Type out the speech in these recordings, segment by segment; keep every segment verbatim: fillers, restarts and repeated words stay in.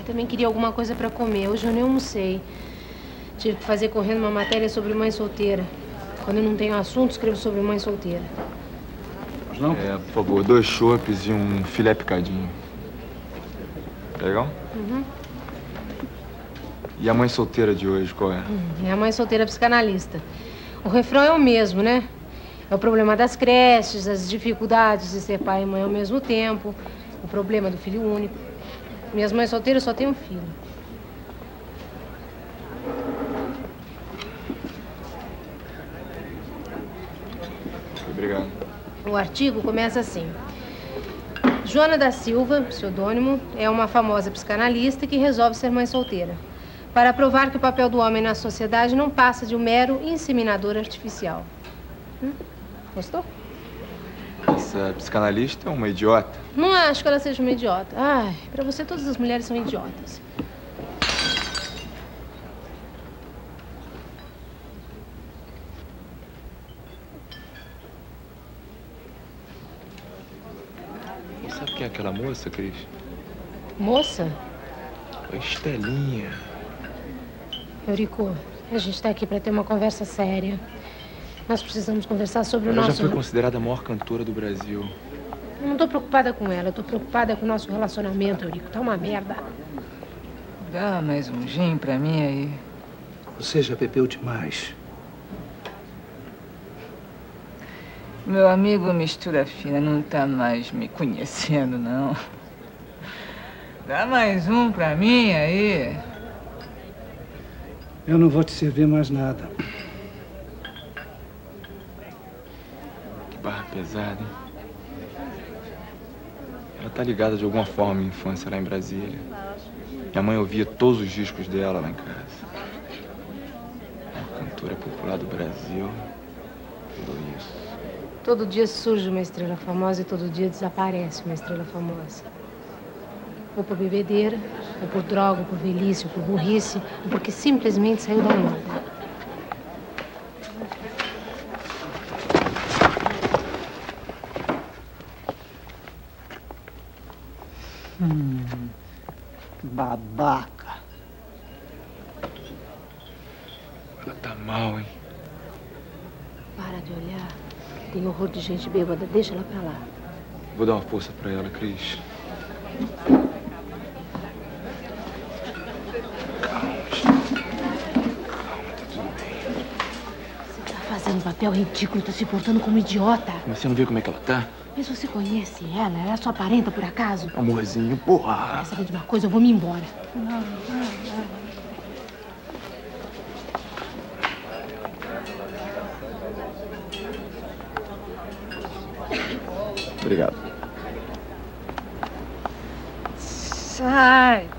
Ai, também queria alguma coisa pra comer. Hoje eu nem almocei. Tive que fazer correndo uma matéria sobre mãe solteira. Quando eu não tenho assunto, escrevo sobre mãe solteira. Mas não? É, por favor, dois chopes e um filé picadinho. Tá legal? Uhum. E a mãe solteira de hoje, qual é? Hum, é a mãe solteira psicanalista. O refrão é o mesmo, né? É o problema das creches, as dificuldades de ser pai e mãe ao mesmo tempo, o problema do filho único. Minhas mães solteiras só têm um filho. Obrigado. O artigo começa assim. Joana da Silva, pseudônimo, é uma famosa psicanalista que resolve ser mãe solteira, para provar que o papel do homem na sociedade não passa de um mero inseminador artificial. Hum? Gostou? Essa psicanalista é uma idiota. Não acho que ela seja uma idiota. Ai, pra você todas as mulheres são idiotas. Sabe quem é aquela moça, Cris? Moça? A Estelinha. Eurico, a gente tá aqui pra ter uma conversa séria. Nós precisamos conversar sobre o ela nosso... Ela já foi considerada a maior cantora do Brasil. Eu não tô preocupada com ela, eu tô preocupada com o nosso relacionamento, Eurico. Tá uma merda. Dá mais um gin pra mim aí. Você já bebeu demais. Meu amigo Mistura Fina não tá mais me conhecendo, não. Dá mais um pra mim aí. Eu não vou te servir mais nada. Que barra pesada, hein? Ela tá ligada de alguma forma à minha infância lá em Brasília. Minha mãe ouvia todos os discos dela lá em casa. Uma cantora popular do Brasil virou isso. Todo dia surge uma estrela famosa e todo dia desaparece uma estrela famosa. Ou por bebedeira, ou por droga, ou por velhice, ou por burrice, ou porque simplesmente saiu da moda. Hum, babaca. Ela tá mal, hein? Para de olhar. Tem horror de gente bêbada. Deixa ela pra lá. Vou dar uma força pra ela, Cris. Você tá fazendo papel ridículo, tá se portando como idiota. Mas você não vê como é que ela tá? Mas você conhece ela? Ela é sua parenta, por acaso? Amorzinho, porra. Quer saber de uma coisa? Eu vou me embora. Não, não, não. Obrigado. Sai.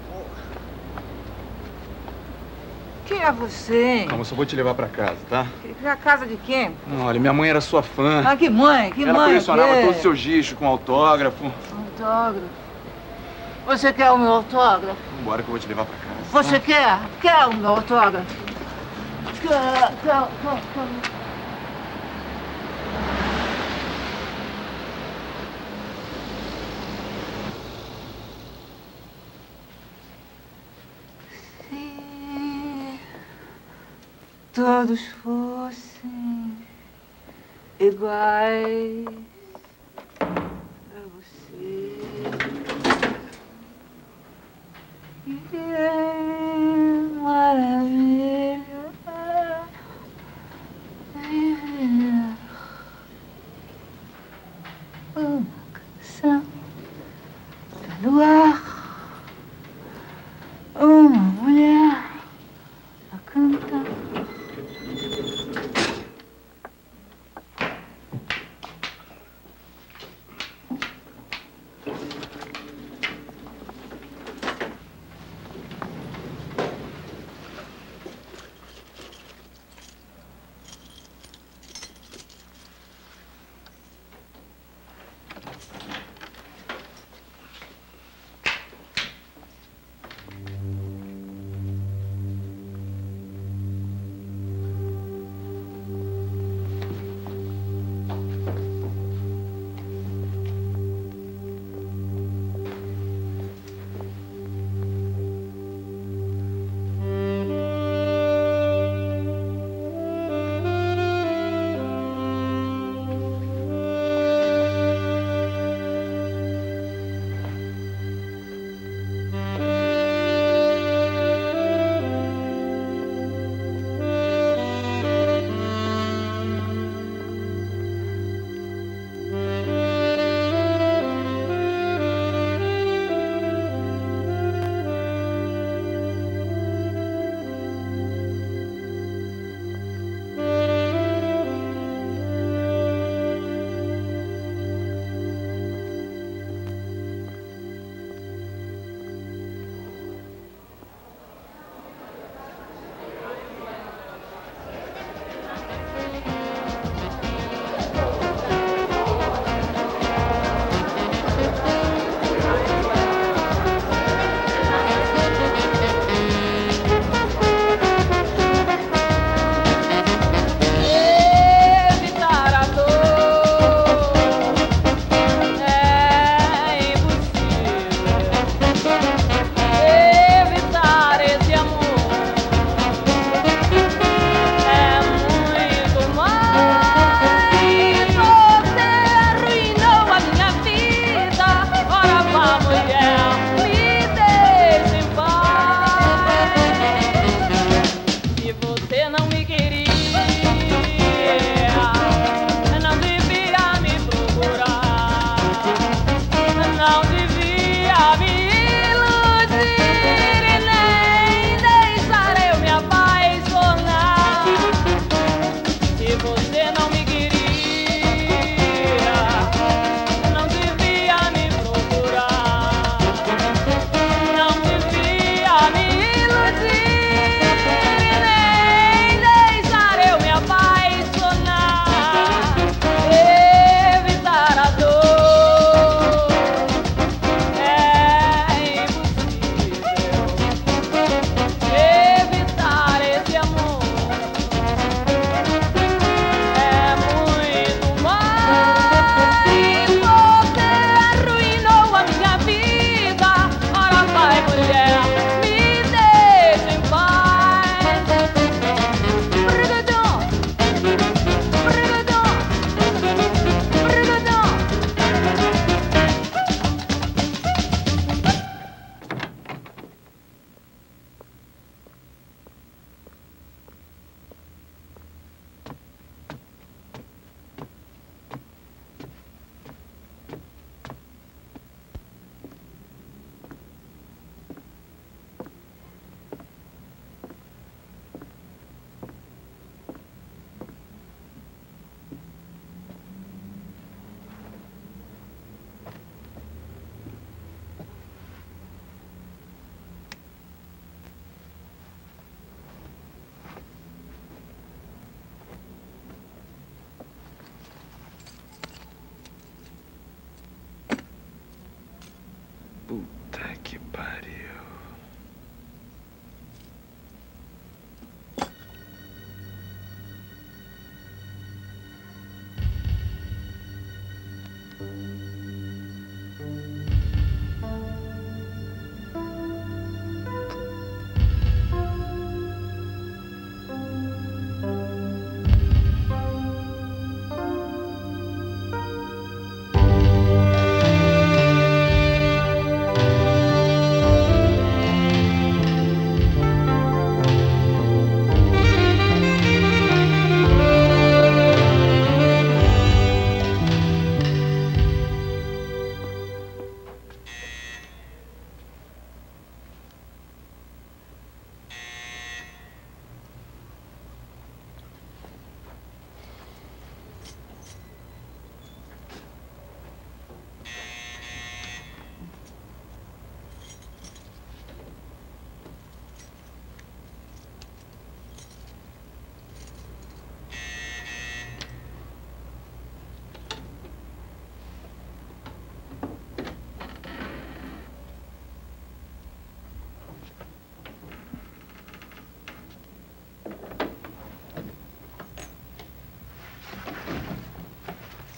Quem é você? Calma, eu só vou te levar pra casa, tá? Pra casa de quem? Não, olha, minha mãe era sua fã. Ah, que mãe? Que Ela mãe? colecionava que? todos os seus discos com autógrafo. Autógrafo? Você quer o meu autógrafo? Vambora que eu vou te levar pra casa. Você tá? quer? Quer o meu autógrafo? Quer, quer, quer, quer. Todos fossem iguais pra você. Que maravilha viver uma canção tá no ar, uma mulher a cantar.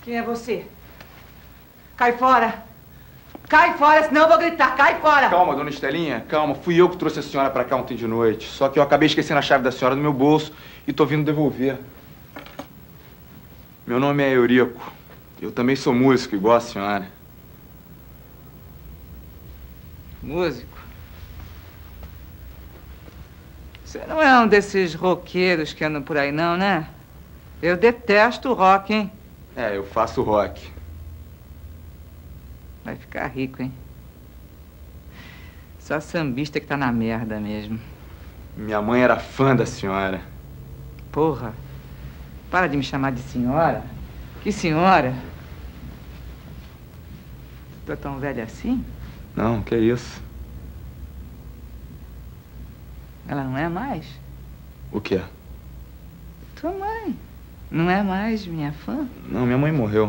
Quem é você? Cai fora! Cai fora, senão eu vou gritar. Cai fora! Calma, dona Estelinha, calma. Fui eu que trouxe a senhora pra cá ontem de noite. Só que eu acabei esquecendo a chave da senhora no meu bolso e tô vindo devolver. Meu nome é Eurico. Eu também sou músico, igual a senhora. Músico? Você não é um desses roqueiros que andam por aí, não, né? Eu detesto rock, hein? É, eu faço rock. Vai ficar rico, hein? Só sambista que tá na merda mesmo. Minha mãe era fã da senhora. Porra, para de me chamar de senhora. Que senhora? Tu é tão velha assim? Não, que isso? Ela não é mais? O quê? Tua mãe. Não é mais minha fã? Não, minha mãe morreu.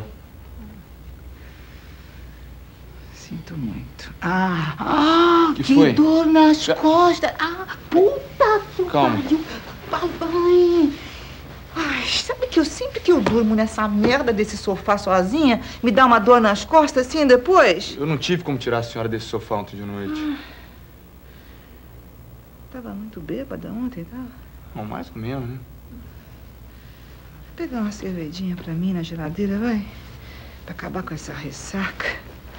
Sinto muito. Ah, ah que, que foi? dor nas costas. Ah, puta que Calma. Papai. Ai, sabe que eu sempre que eu durmo nessa merda desse sofá sozinha, me dá uma dor nas costas assim depois? Eu não tive como tirar a senhora desse sofá ontem de noite. Ah. Tava muito bêbada ontem, tava? Bom, mais ou menos, né? Vou pegar uma cervejinha pra mim na geladeira, vai? Pra acabar com essa ressaca.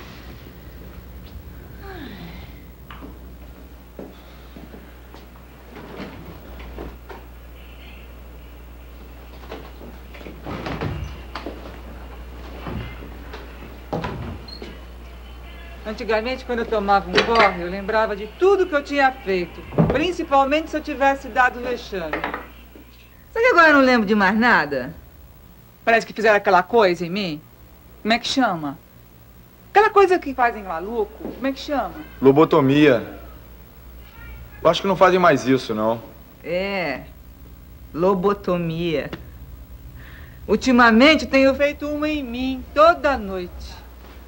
Antigamente, quando eu tomava um porre, eu lembrava de tudo que eu tinha feito. Principalmente se eu tivesse dado vexame. Sabe que agora eu não lembro de mais nada? Parece que fizeram aquela coisa em mim. Como é que chama? Aquela coisa que fazem maluco. Como é que chama? Lobotomia. Eu acho que não fazem mais isso, não. É. Lobotomia. Ultimamente tenho feito uma em mim toda noite.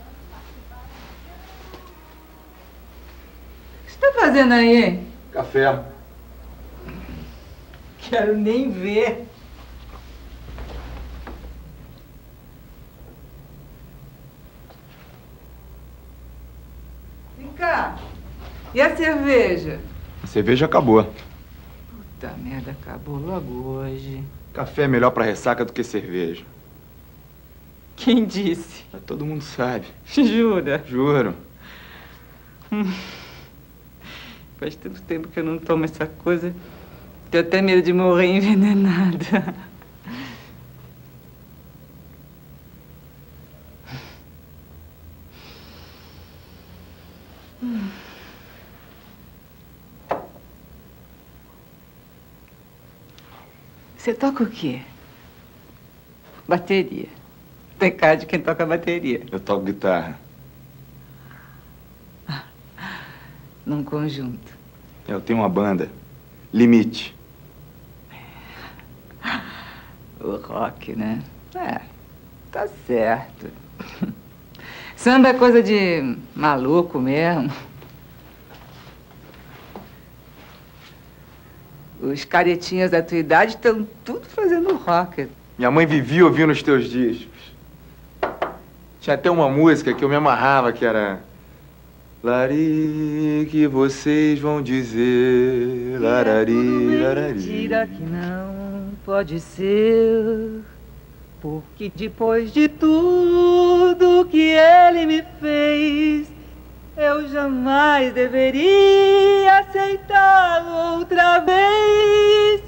O que você tá fazendo aí, hein? Café. Quero nem ver. Vem cá. E a cerveja? A cerveja acabou. Puta merda, acabou logo hoje. Café é melhor pra ressaca do que cerveja. Quem disse? Todo mundo sabe. Jura? Juro. Hum. Faz tanto tempo que eu não tomo essa coisa. Tenho até medo de morrer envenenada. Hum. Você toca o quê? Bateria. Tem cara de quem toca bateria. Eu toco guitarra. Num conjunto. Eu tenho uma banda. Limite. O rock, né? É, tá certo. Samba é coisa de maluco mesmo. Os caretinhas da tua idade estão tudo fazendo rock. Minha mãe vivia ouvindo os teus discos. Tinha até uma música que eu me amarrava, que era... Lari, que vocês vão dizer, larari, larari. Mentira que não pode ser, porque depois de tudo que ele me fez, eu jamais deveria aceitá-lo outra vez.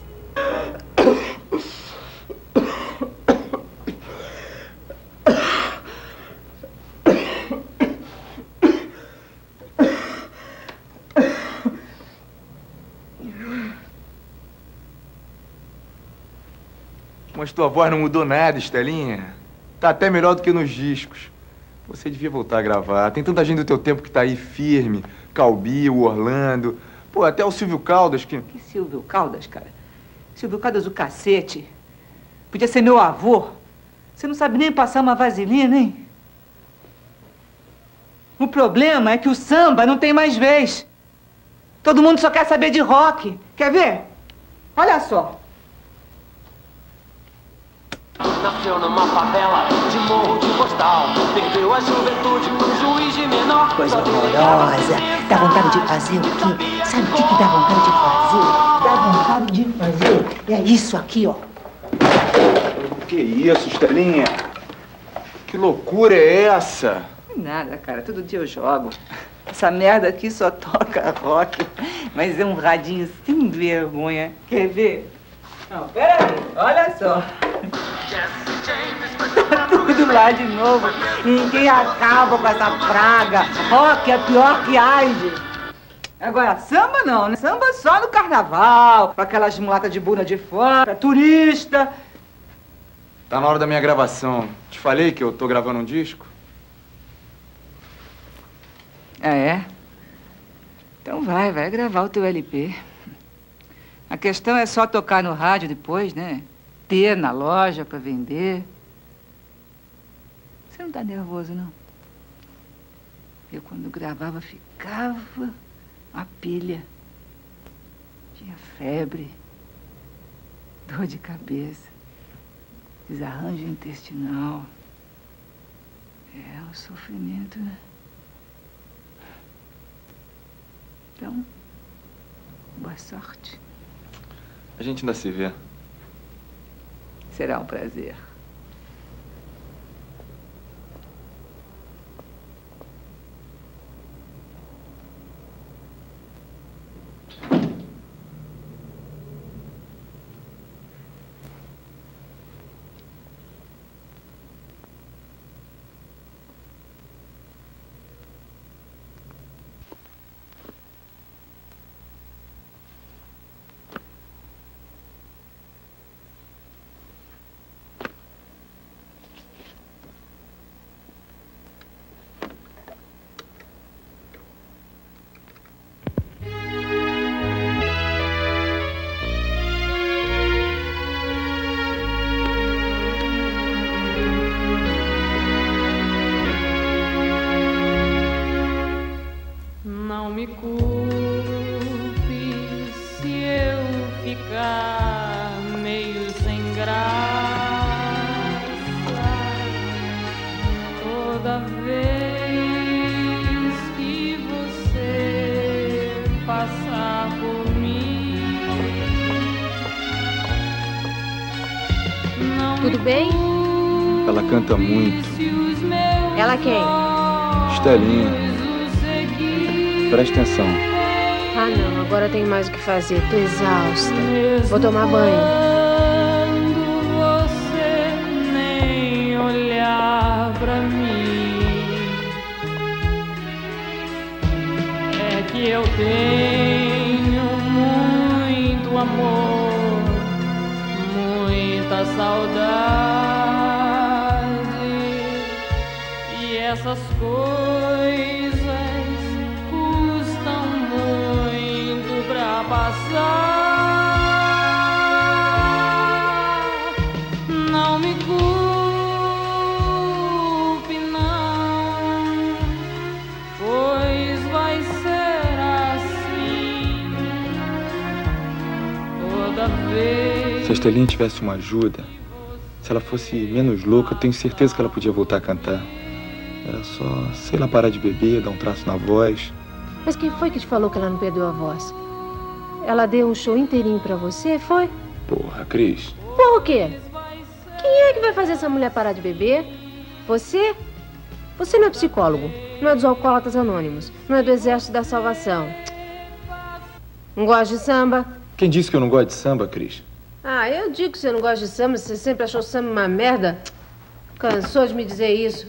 Mas tua voz não mudou nada, Estelinha. Tá até melhor do que nos discos. Você devia voltar a gravar. Tem tanta gente do teu tempo que tá aí firme. Calbi, o Orlando. Pô, até o Silvio Caldas que... Que Silvio Caldas, cara? Silvio Caldas, o cacete. Podia ser meu avô. Você não sabe nem passar uma vaselina, hein? O problema é que o samba não tem mais vez. Todo mundo só quer saber de rock. Quer ver? Olha só. Nasceu numa favela de morro de postal. Perdeu a juventude pro juiz de menor. Coisa horrorosa. Dá vontade de fazer o quê? Sabe o que, que dá vontade de fazer? Dá vontade de fazer. É isso aqui, ó. Que isso, Estelinha? Que loucura é essa? Nada, cara. Todo dia eu jogo. Essa merda aqui só toca rock. Mas é um radinho sem vergonha. Quer ver? Não, peraí. Olha só. Tudo lá de novo. Ninguém acaba com essa praga. Rock é pior que AIDS. Agora, samba não, né? Samba só no carnaval. Com aquelas mulatas de bunda de fora, turista. Tá na hora da minha gravação. Te falei que eu tô gravando um disco? Ah, é? Então vai, vai gravar o teu L P. A questão é só tocar no rádio depois, né? Ter na loja pra vender. Você não tá nervoso, não? Eu, quando gravava, ficava uma pilha. Tinha febre, dor de cabeça, desarranjo intestinal. É, o sofrimento, né? Então, boa sorte. A gente ainda se vê. Será um prazer. Não me culpe se eu ficar meio sem graça toda vez que você passar por mim. Não Tudo bem? Ela canta muito. Ela quem? Estelinha. Presta atenção. Ah, não. Agora eu tenho mais o que fazer. Tô exausta. Vou tomar banho. Quando você nem olhar pra mim, é que eu tenho muito amor, muita saudade, e essas coisas custam muito pra passar. Não me culpe, não, pois vai ser assim toda vez. Se a Estelinha tivesse uma ajuda, se ela fosse menos louca, eu tenho certeza que ela podia voltar a cantar. Era só, sei lá, parar de beber, dar um traço na voz. Mas quem foi que te falou que ela não perdeu a voz? Ela deu um show inteirinho pra você, foi? Porra, Cris. Porra o quê? Quem é que vai fazer essa mulher parar de beber? Você? Você não é psicólogo, não é dos Alcoólatras Anônimos, não é do Exército da Salvação. Não gosta de samba? Quem disse que eu não gosto de samba, Cris? Ah, eu digo que você não gosta de samba, você sempre achou samba uma merda. Cansou de me dizer isso.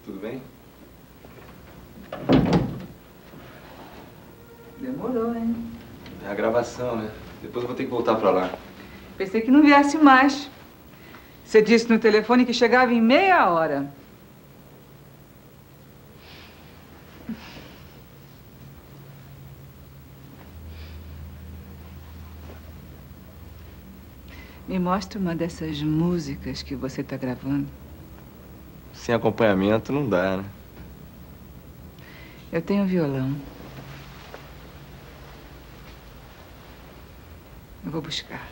Tudo bem? Demorou, hein? É a gravação, né? Depois eu vou ter que voltar pra lá. Pensei que não viesse mais. Você disse no telefone que chegava em meia hora. Me mostra uma dessas músicas que você está gravando. Sem acompanhamento não dá, né? Eu tenho violão. Eu vou buscar.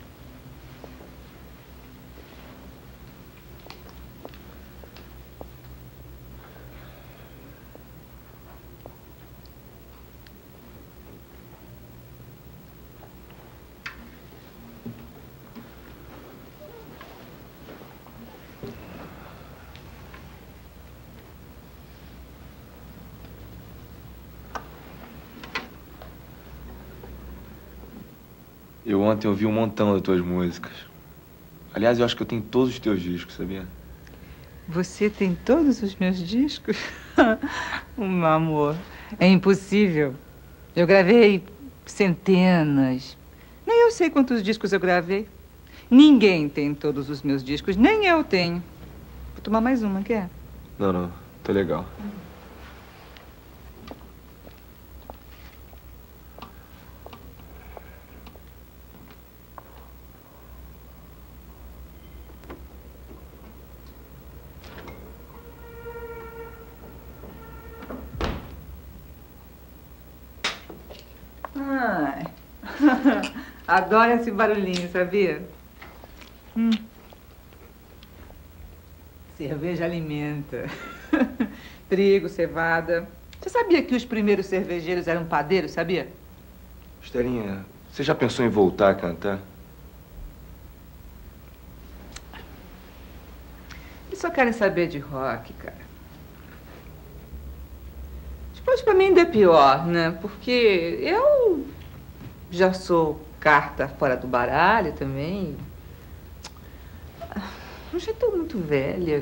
Eu ontem ouvi um montão das tuas músicas. Aliás, eu acho que eu tenho todos os teus discos, sabia? Você tem todos os meus discos? Um amor. É impossível. Eu gravei centenas. Nem eu sei quantos discos eu gravei. Ninguém tem todos os meus discos, nem eu tenho. Vou tomar mais uma, quer? Não, não. Tô legal. Ai. Adoro esse barulhinho, sabia? Hum. Cerveja alimenta. Trigo, cevada. Você sabia que os primeiros cervejeiros eram padeiros, sabia? Estelinha, você já pensou em voltar a cantar? Eles só querem saber de rock, cara. Depois pra mim ainda é pior, né? Porque eu já sou carta fora do baralho também. Eu já tô muito velha.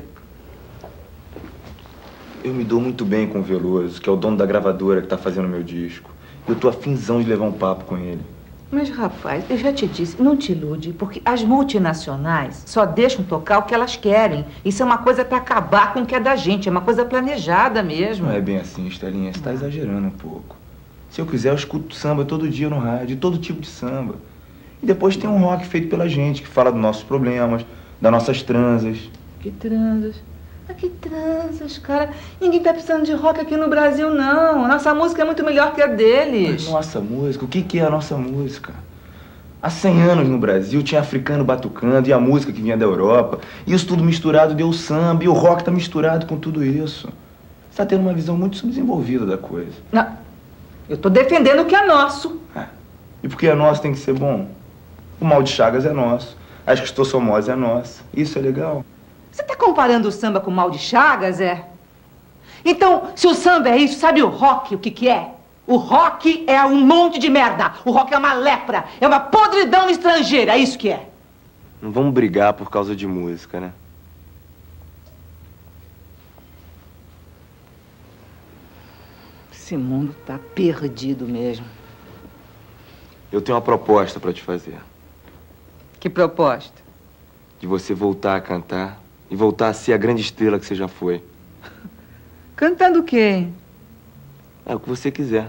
Eu me dou muito bem com o Veloso, que é o dono da gravadora que tá fazendo meu disco. Eu tô afinzão de levar um papo com ele. Mas, rapaz, eu já te disse, não te ilude, porque as multinacionais só deixam tocar o que elas querem. Isso é uma coisa pra acabar com o que é da gente, é uma coisa planejada mesmo. Não é bem assim, Estelinha, você tá exagerando um pouco. Se eu quiser, eu escuto samba todo dia no rádio, todo tipo de samba. E depois tem um rock feito pela gente, que fala dos nossos problemas, das nossas transas. Que transas? Ah, que transas, cara. Ninguém tá precisando de rock aqui no Brasil, não. Nossa música é muito melhor que a deles. Mas nossa música? O que que é a nossa música? Há cem anos no Brasil tinha africano batucando e a música que vinha da Europa. Isso tudo misturado deu samba e o rock tá misturado com tudo isso. Você tá tendo uma visão muito subdesenvolvida da coisa. Não. Eu tô defendendo o que é nosso. É. E porque é nosso tem que ser bom. O Mal de Chagas é nosso. A Esquistossomose é nossa. Isso é legal. Você tá comparando o samba com o Mal de Chagas, é? Então, se o samba é isso, sabe o rock o que que é? O rock é um monte de merda. O rock é uma lepra. É uma podridão estrangeira. É isso que é. Não vamos brigar por causa de música, né? Esse mundo tá perdido mesmo. Eu tenho uma proposta pra te fazer. Que proposta? De você voltar a cantar e voltar a ser a grande estrela que você já foi. Cantando o quê? É o que você quiser.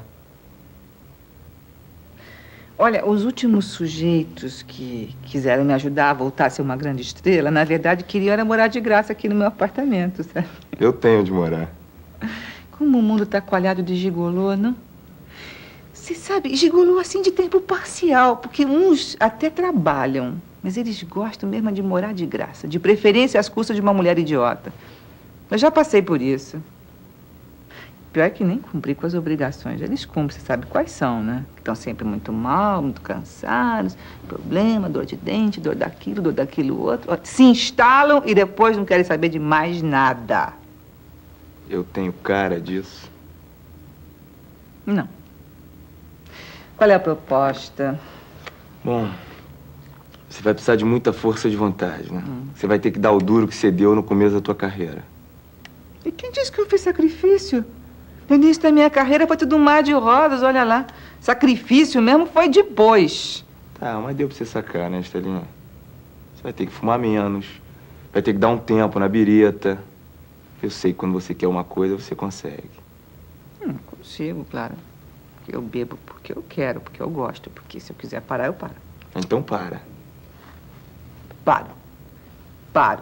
Olha, os últimos sujeitos que quiseram me ajudar a voltar a ser uma grande estrela, na verdade, queriam era morar de graça aqui no meu apartamento, sabe? Eu tenho de morar. Como o mundo tá coalhado de gigolô, não? Você sabe, gigolô assim de tempo parcial, porque uns até trabalham, mas eles gostam mesmo de morar de graça, de preferência às custas de uma mulher idiota. Eu já passei por isso. Pior que nem cumpri com as obrigações. Eles cumprem, você sabe quais são, né? Estão sempre muito mal, muito cansados, problema, dor de dente, dor daquilo, dor daquilo outro. Se instalam e depois não querem saber de mais nada. Eu tenho cara disso? Não. Qual é a proposta? Bom, você vai precisar de muita força de vontade, né? Hum. Você vai ter que dar o duro que você deu no começo da tua carreira. E quem disse que eu fiz sacrifício? No início da minha carreira foi tudo um mar de rosas, olha lá. Sacrifício mesmo foi depois. Tá, mas deu pra você sacar, né, Estelinha? Você vai ter que fumar menos, vai ter que dar um tempo na birita. Eu sei que quando você quer uma coisa, você consegue. Hum, consigo, claro. Eu bebo porque eu quero, porque eu gosto. Porque se eu quiser parar, eu paro. Então para. Paro. Paro.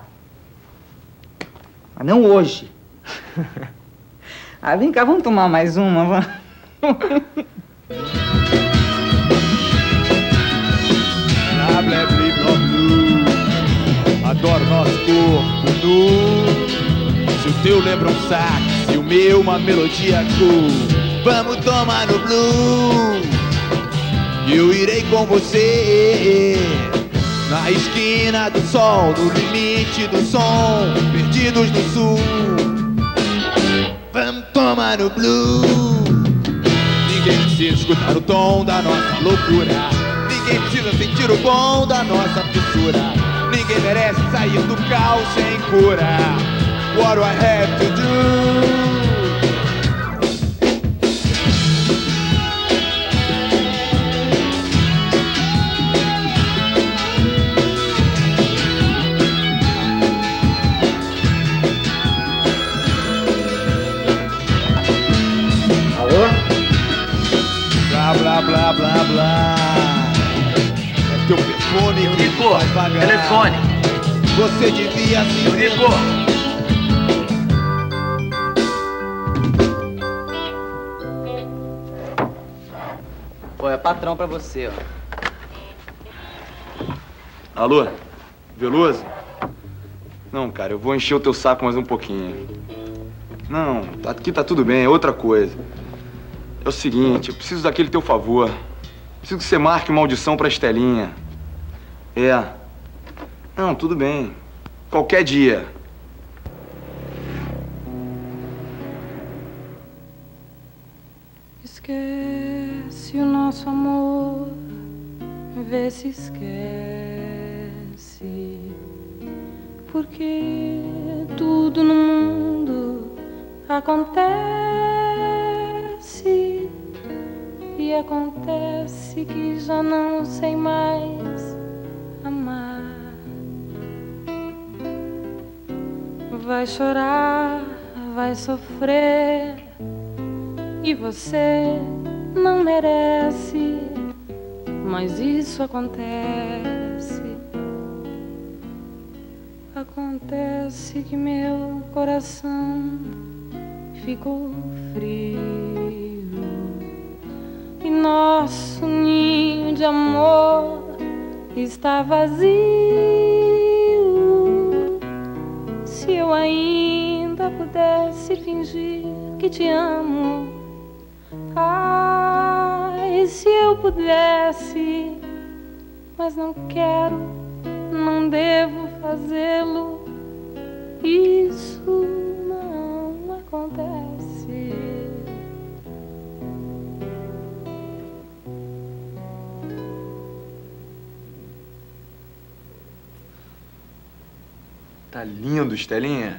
Mas não hoje. Ah, vem cá, vamos tomar mais uma, vamos. Blá, blá, blá, blá, blá. Adoro nosso corpo nu. Se o teu lembra um sax, se o meu uma melodia cool. Vamos tomar no blue. Eu irei com você. Na esquina do sol, no limite do som, perdidos no sul. Vamos tomar no blue. Ninguém precisa escutar o tom da nossa loucura. Ninguém precisa sentir o bom da nossa fissura. Ninguém merece sair do caos sem cura. What do I have to do? Blá, blá, blá, blá. É teu telefone que vai pagar. Telefone. Você devia se Eurico. Pô, é patrão pra você, ó. Alô? Veloso? Não, cara, eu vou encher o teu saco mais um pouquinho. Não, aqui tá tudo bem, é outra coisa. É o seguinte, eu preciso daquele teu favor. Preciso que você marque uma audição pra Estelinha. É. Não, tudo bem. Qualquer dia. Esquece o nosso amor, vê se esquece. Porque tudo no mundo acontece. E acontece que já não sei mais amar. Vai chorar, vai sofrer. E você não merece. Mas isso acontece. Acontece que meu coração ficou frio. E nosso ninho de amor está vazio. Se eu ainda pudesse fingir que te amo. Ai, se eu pudesse. Mas não quero, não devo fazê-lo. Isso não acontece. Tá lindo, Estelinha.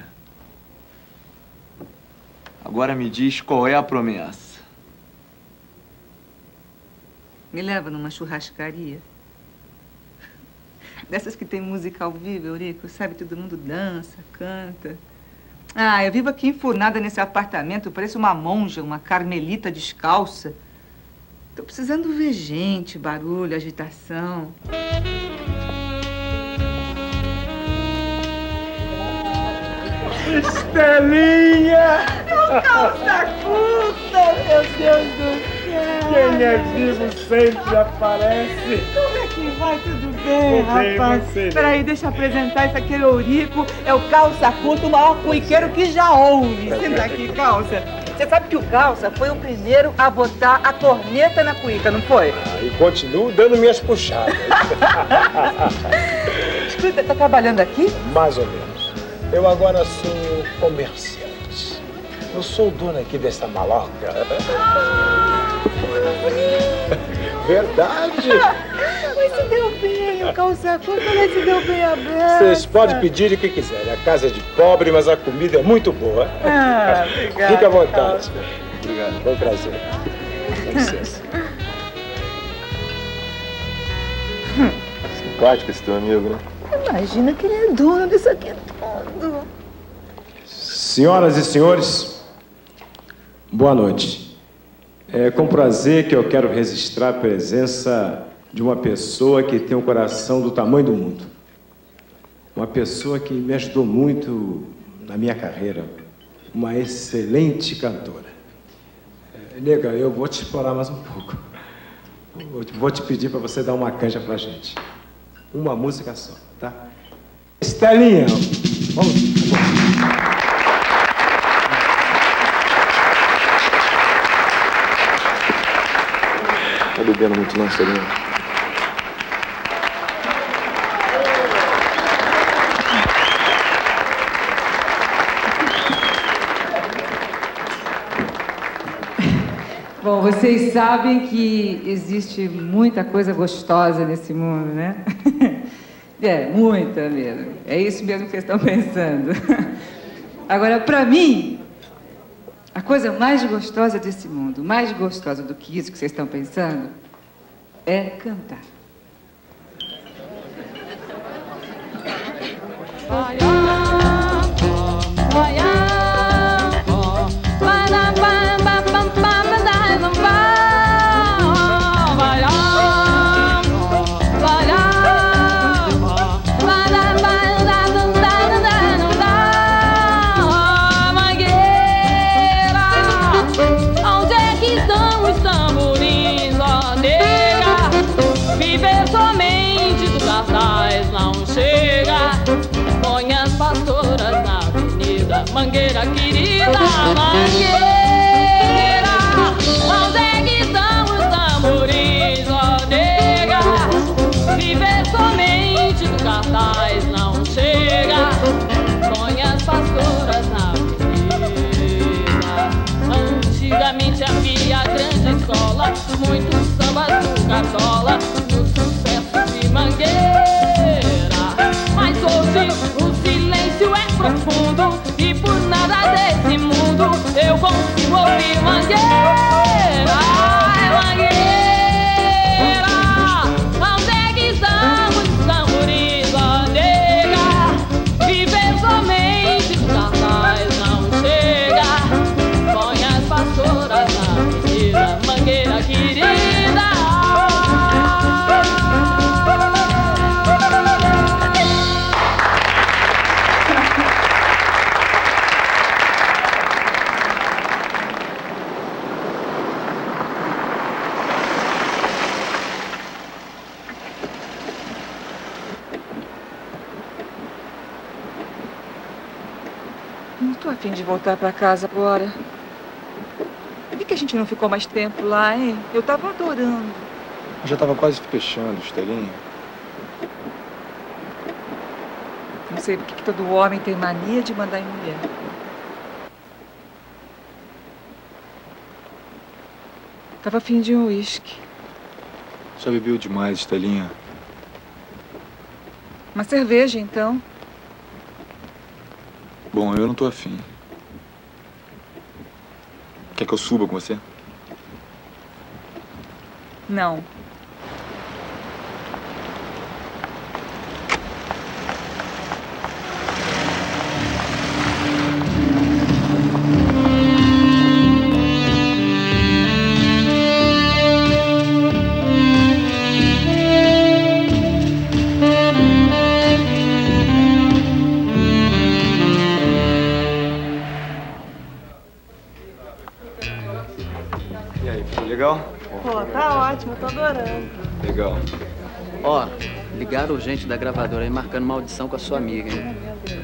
Agora me diz qual é a promessa. Me leva numa churrascaria. Dessas que tem música ao vivo, Eurico, sabe? Todo mundo dança, canta. Ah, eu vivo aqui enfurnada nesse apartamento, pareço uma monja, uma carmelita descalça. Tô precisando ver gente, barulho, agitação. Estelinha! O calça curta, meu Deus do céu! Quem é vivo sempre aparece. Como é que vai? Tudo bem, Tudo bem, rapaz? você, Peraí, deixa eu apresentar. Esse aqui é o Eurico, é o calça curta, o maior cuiqueiro que já houve. Senta aqui, calça. Você sabe que o calça foi o primeiro a botar a corneta na cuíca, não foi? Ah, e continuo dando minhas puxadas. Escuta, tá trabalhando aqui? Mais ou menos. Eu agora sou comerciante. Eu sou o dono aqui dessa maloca. Ah, Verdade. Mas se deu bem, o calça curta parece deu bem aberto. Vocês podem pedir o que quiserem. A casa é de pobre, mas a comida é muito boa. Ah, obrigada. Fica à vontade. Obrigado. Foi um prazer. Com licença. Simpático esse teu amigo, né? Imagina que ele é dono disso aqui tudo. Senhoras e senhores, boa noite. É com prazer que eu quero registrar a presença de uma pessoa que tem um coração do tamanho do mundo. Uma pessoa que me ajudou muito na minha carreira. Uma excelente cantora. É, nega, eu vou te explorar mais um pouco. Eu vou te pedir para você dar uma canja pra gente. Uma música só, tá? Estelinha, vamos. Tá bebendo muito não, Estelinha? Bom, vocês sabem que existe muita coisa gostosa nesse mundo, né? É, muita mesmo. É isso mesmo que vocês estão pensando. Agora, para mim, a coisa mais gostosa desse mundo, mais gostosa do que isso que vocês estão pensando, é cantar. Vai, vai, mangueira querida, mangueira, onde é que estão os tamborins, ó nega? Viver somente do cartaz não chega, põe as pastoras na avenida. Antigamente havia grande escola, muitos sambas do Cartola, no sucesso de mangueira. Mas hoje o silêncio é profundo e por nada desse mundo eu consigo ouvir mangueira. Ai, mangueira, onde é que estão os tamborins, ó nega? Viver somente do cartaz não chega, põe as pastoras na avenida, mangueira querida. Não tô a fim de voltar pra casa agora. Por que que a gente não ficou mais tempo lá, hein? Eu tava adorando. Eu já tava quase fechando, Estelinha. Não sei por que que todo homem tem mania de mandar em mulher. Tava a fim de um uísque. Já bebeu demais, Estelinha. Uma cerveja, então. Bom, eu não tô afim. Quer que eu suba com você? Não. E aí, ficou legal? Pô, tá ótimo, tô adorando. Legal. Ó, ligaram urgente da gravadora aí marcando uma audição com a sua amiga, hein?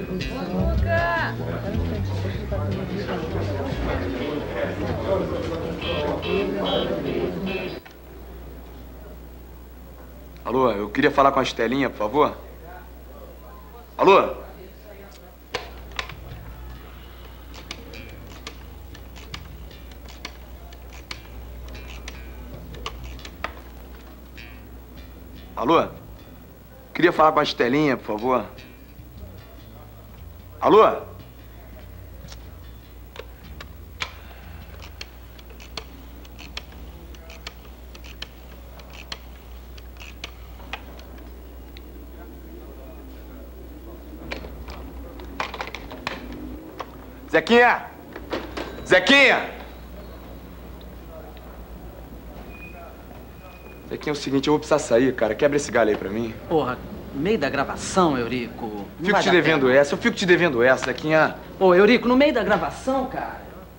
Alô, eu queria falar com a Estelinha, por favor. Alô? Alô? Queria falar com a Estelinha, por favor. Alô? Zequinha! Zequinha! Zequinha, é o seguinte, eu vou precisar sair, cara. Quebra esse galho aí pra mim. Porra, no meio da gravação, Eurico. Não Fico vai te dar devendo tempo. essa, eu fico te devendo essa, Zequinha. Ô, Eurico, no meio da gravação, cara.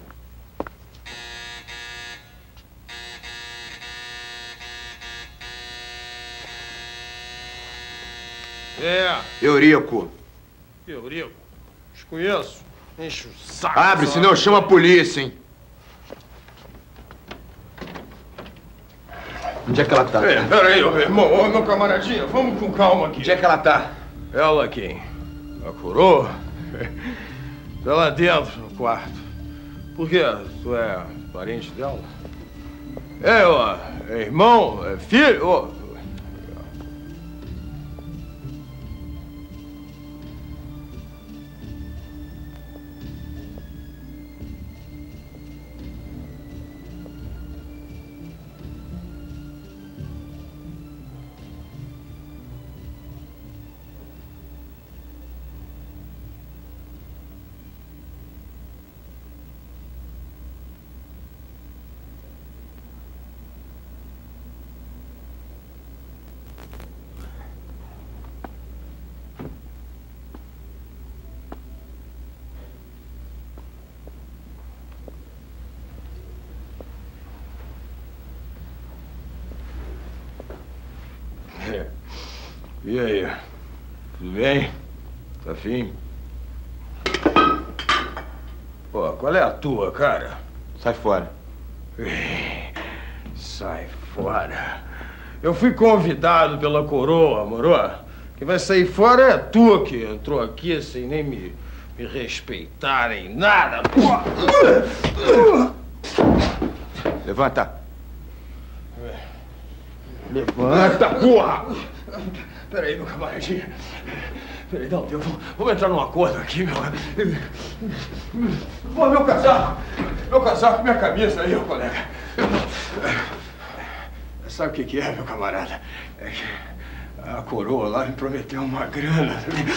É. Eurico. Eurico. Desconheço. Enche o saco. Abre, senão eu chamo a polícia, hein? Onde é que ela tá? É, peraí, ô, meu irmão, ô, meu camaradinha, vamos com calma aqui. Onde é que ela tá? Ela quem? A coroa? Tá lá dentro, no quarto. Por quê? Tu é parente dela? É, ó, é irmão, é filho, ó. E aí? Tudo bem? Tá afim? Pô, qual é a tua, cara? Sai fora. Sai fora. Eu fui convidado pela coroa, moro? Quem vai sair fora é tu que entrou aqui sem nem me, me respeitar em nada. Levanta. Levanta, porra! Peraí, meu camaradinho. Peraí, dá um tempo. Vamos entrar num acordo aqui, meu. Pô, meu casaco! Meu casaco, minha camisa aí, ô colega. Sabe o que que é, meu camarada? É que a coroa lá me prometeu uma grana.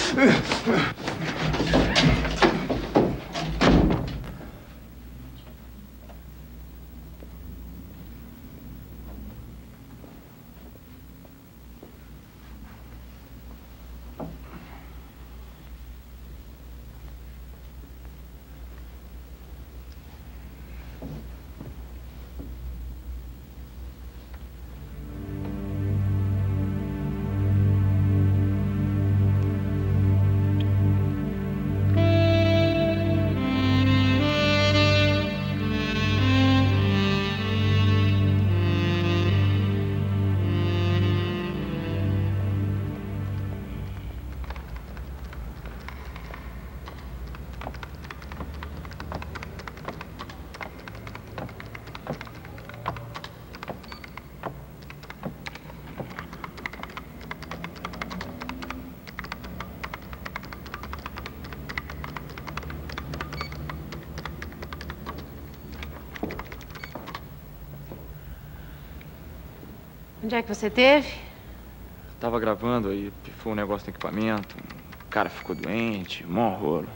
Onde é que você teve? Tava gravando aí, pifou um negócio no equipamento. O cara ficou doente, mó rolo.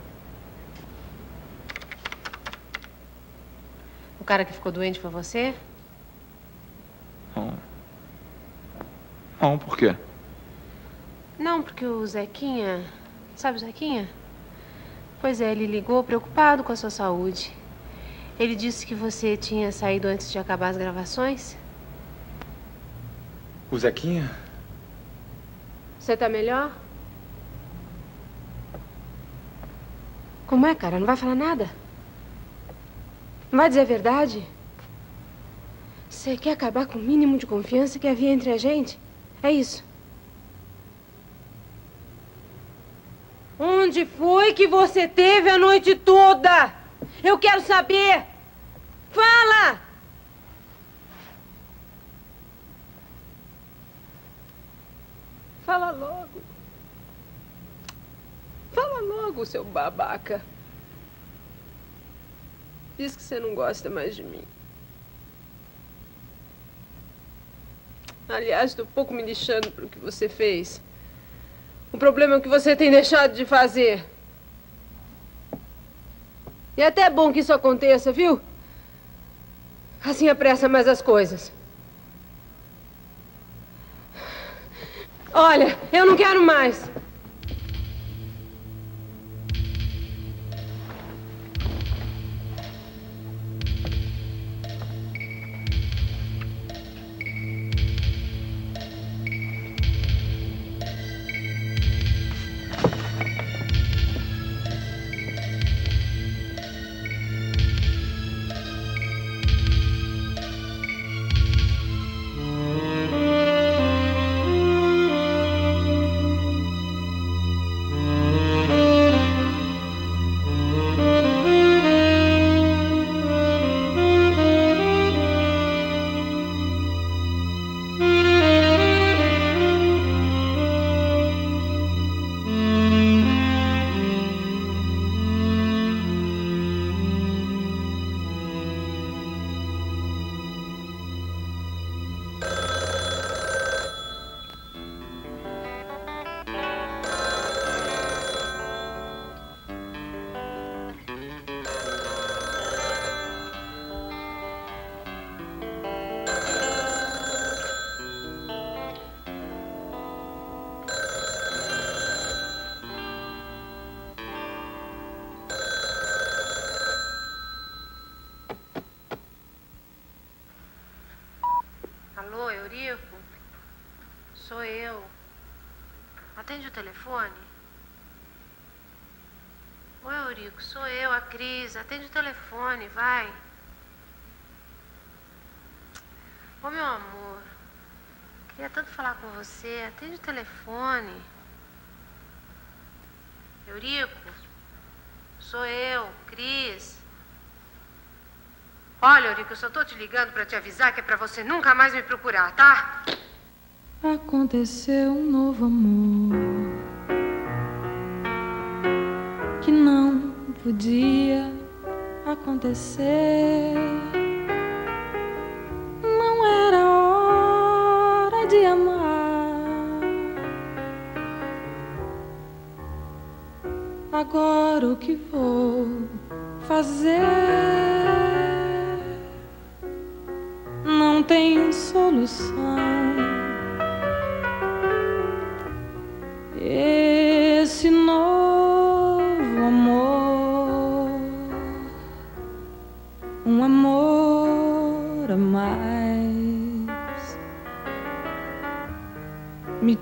O cara que ficou doente foi você? Não. Não, por quê? Não, porque o Zequinha... Sabe o Zequinha? Pois é, ele ligou preocupado com a sua saúde. Ele disse que você tinha saído antes de acabar as gravações. O Zequinha? Você tá melhor? Como é, cara? Não vai falar nada? Não vai dizer a verdade? Você quer acabar com o mínimo de confiança que havia entre a gente? É isso? Onde foi que você teve a noite toda? Eu quero saber! Fala! Fala logo. Fala logo, seu babaca. Diz que você não gosta mais de mim. Aliás, estou pouco me lixando pro que você fez. O problema é o que você tem deixado de fazer. E é até bom que isso aconteça, viu? Assim apressa mais as coisas. Olha, eu não quero mais. Alô, Eurico? Sou eu. Atende o telefone? Oi, Eurico, sou eu, a Cris. Atende o telefone, vai. Ô, meu amor. Queria tanto falar com você. Atende o telefone. Eurico? Sou eu, Cris. Olha, Eurico, eu só tô te ligando pra te avisar que é pra você nunca mais me procurar, tá? Aconteceu um novo amor que não podia acontecer. Não era hora de amar. Agora o que vou fazer? Não tem solução. Esse novo amor, um amor a mais, me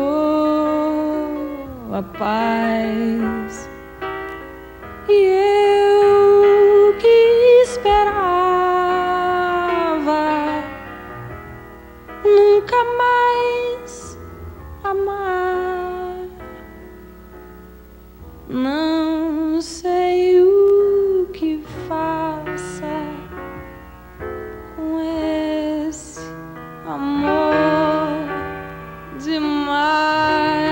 tirou a paz. E eu que esperava nunca mais amar, não sei o que faça com esse amor demais.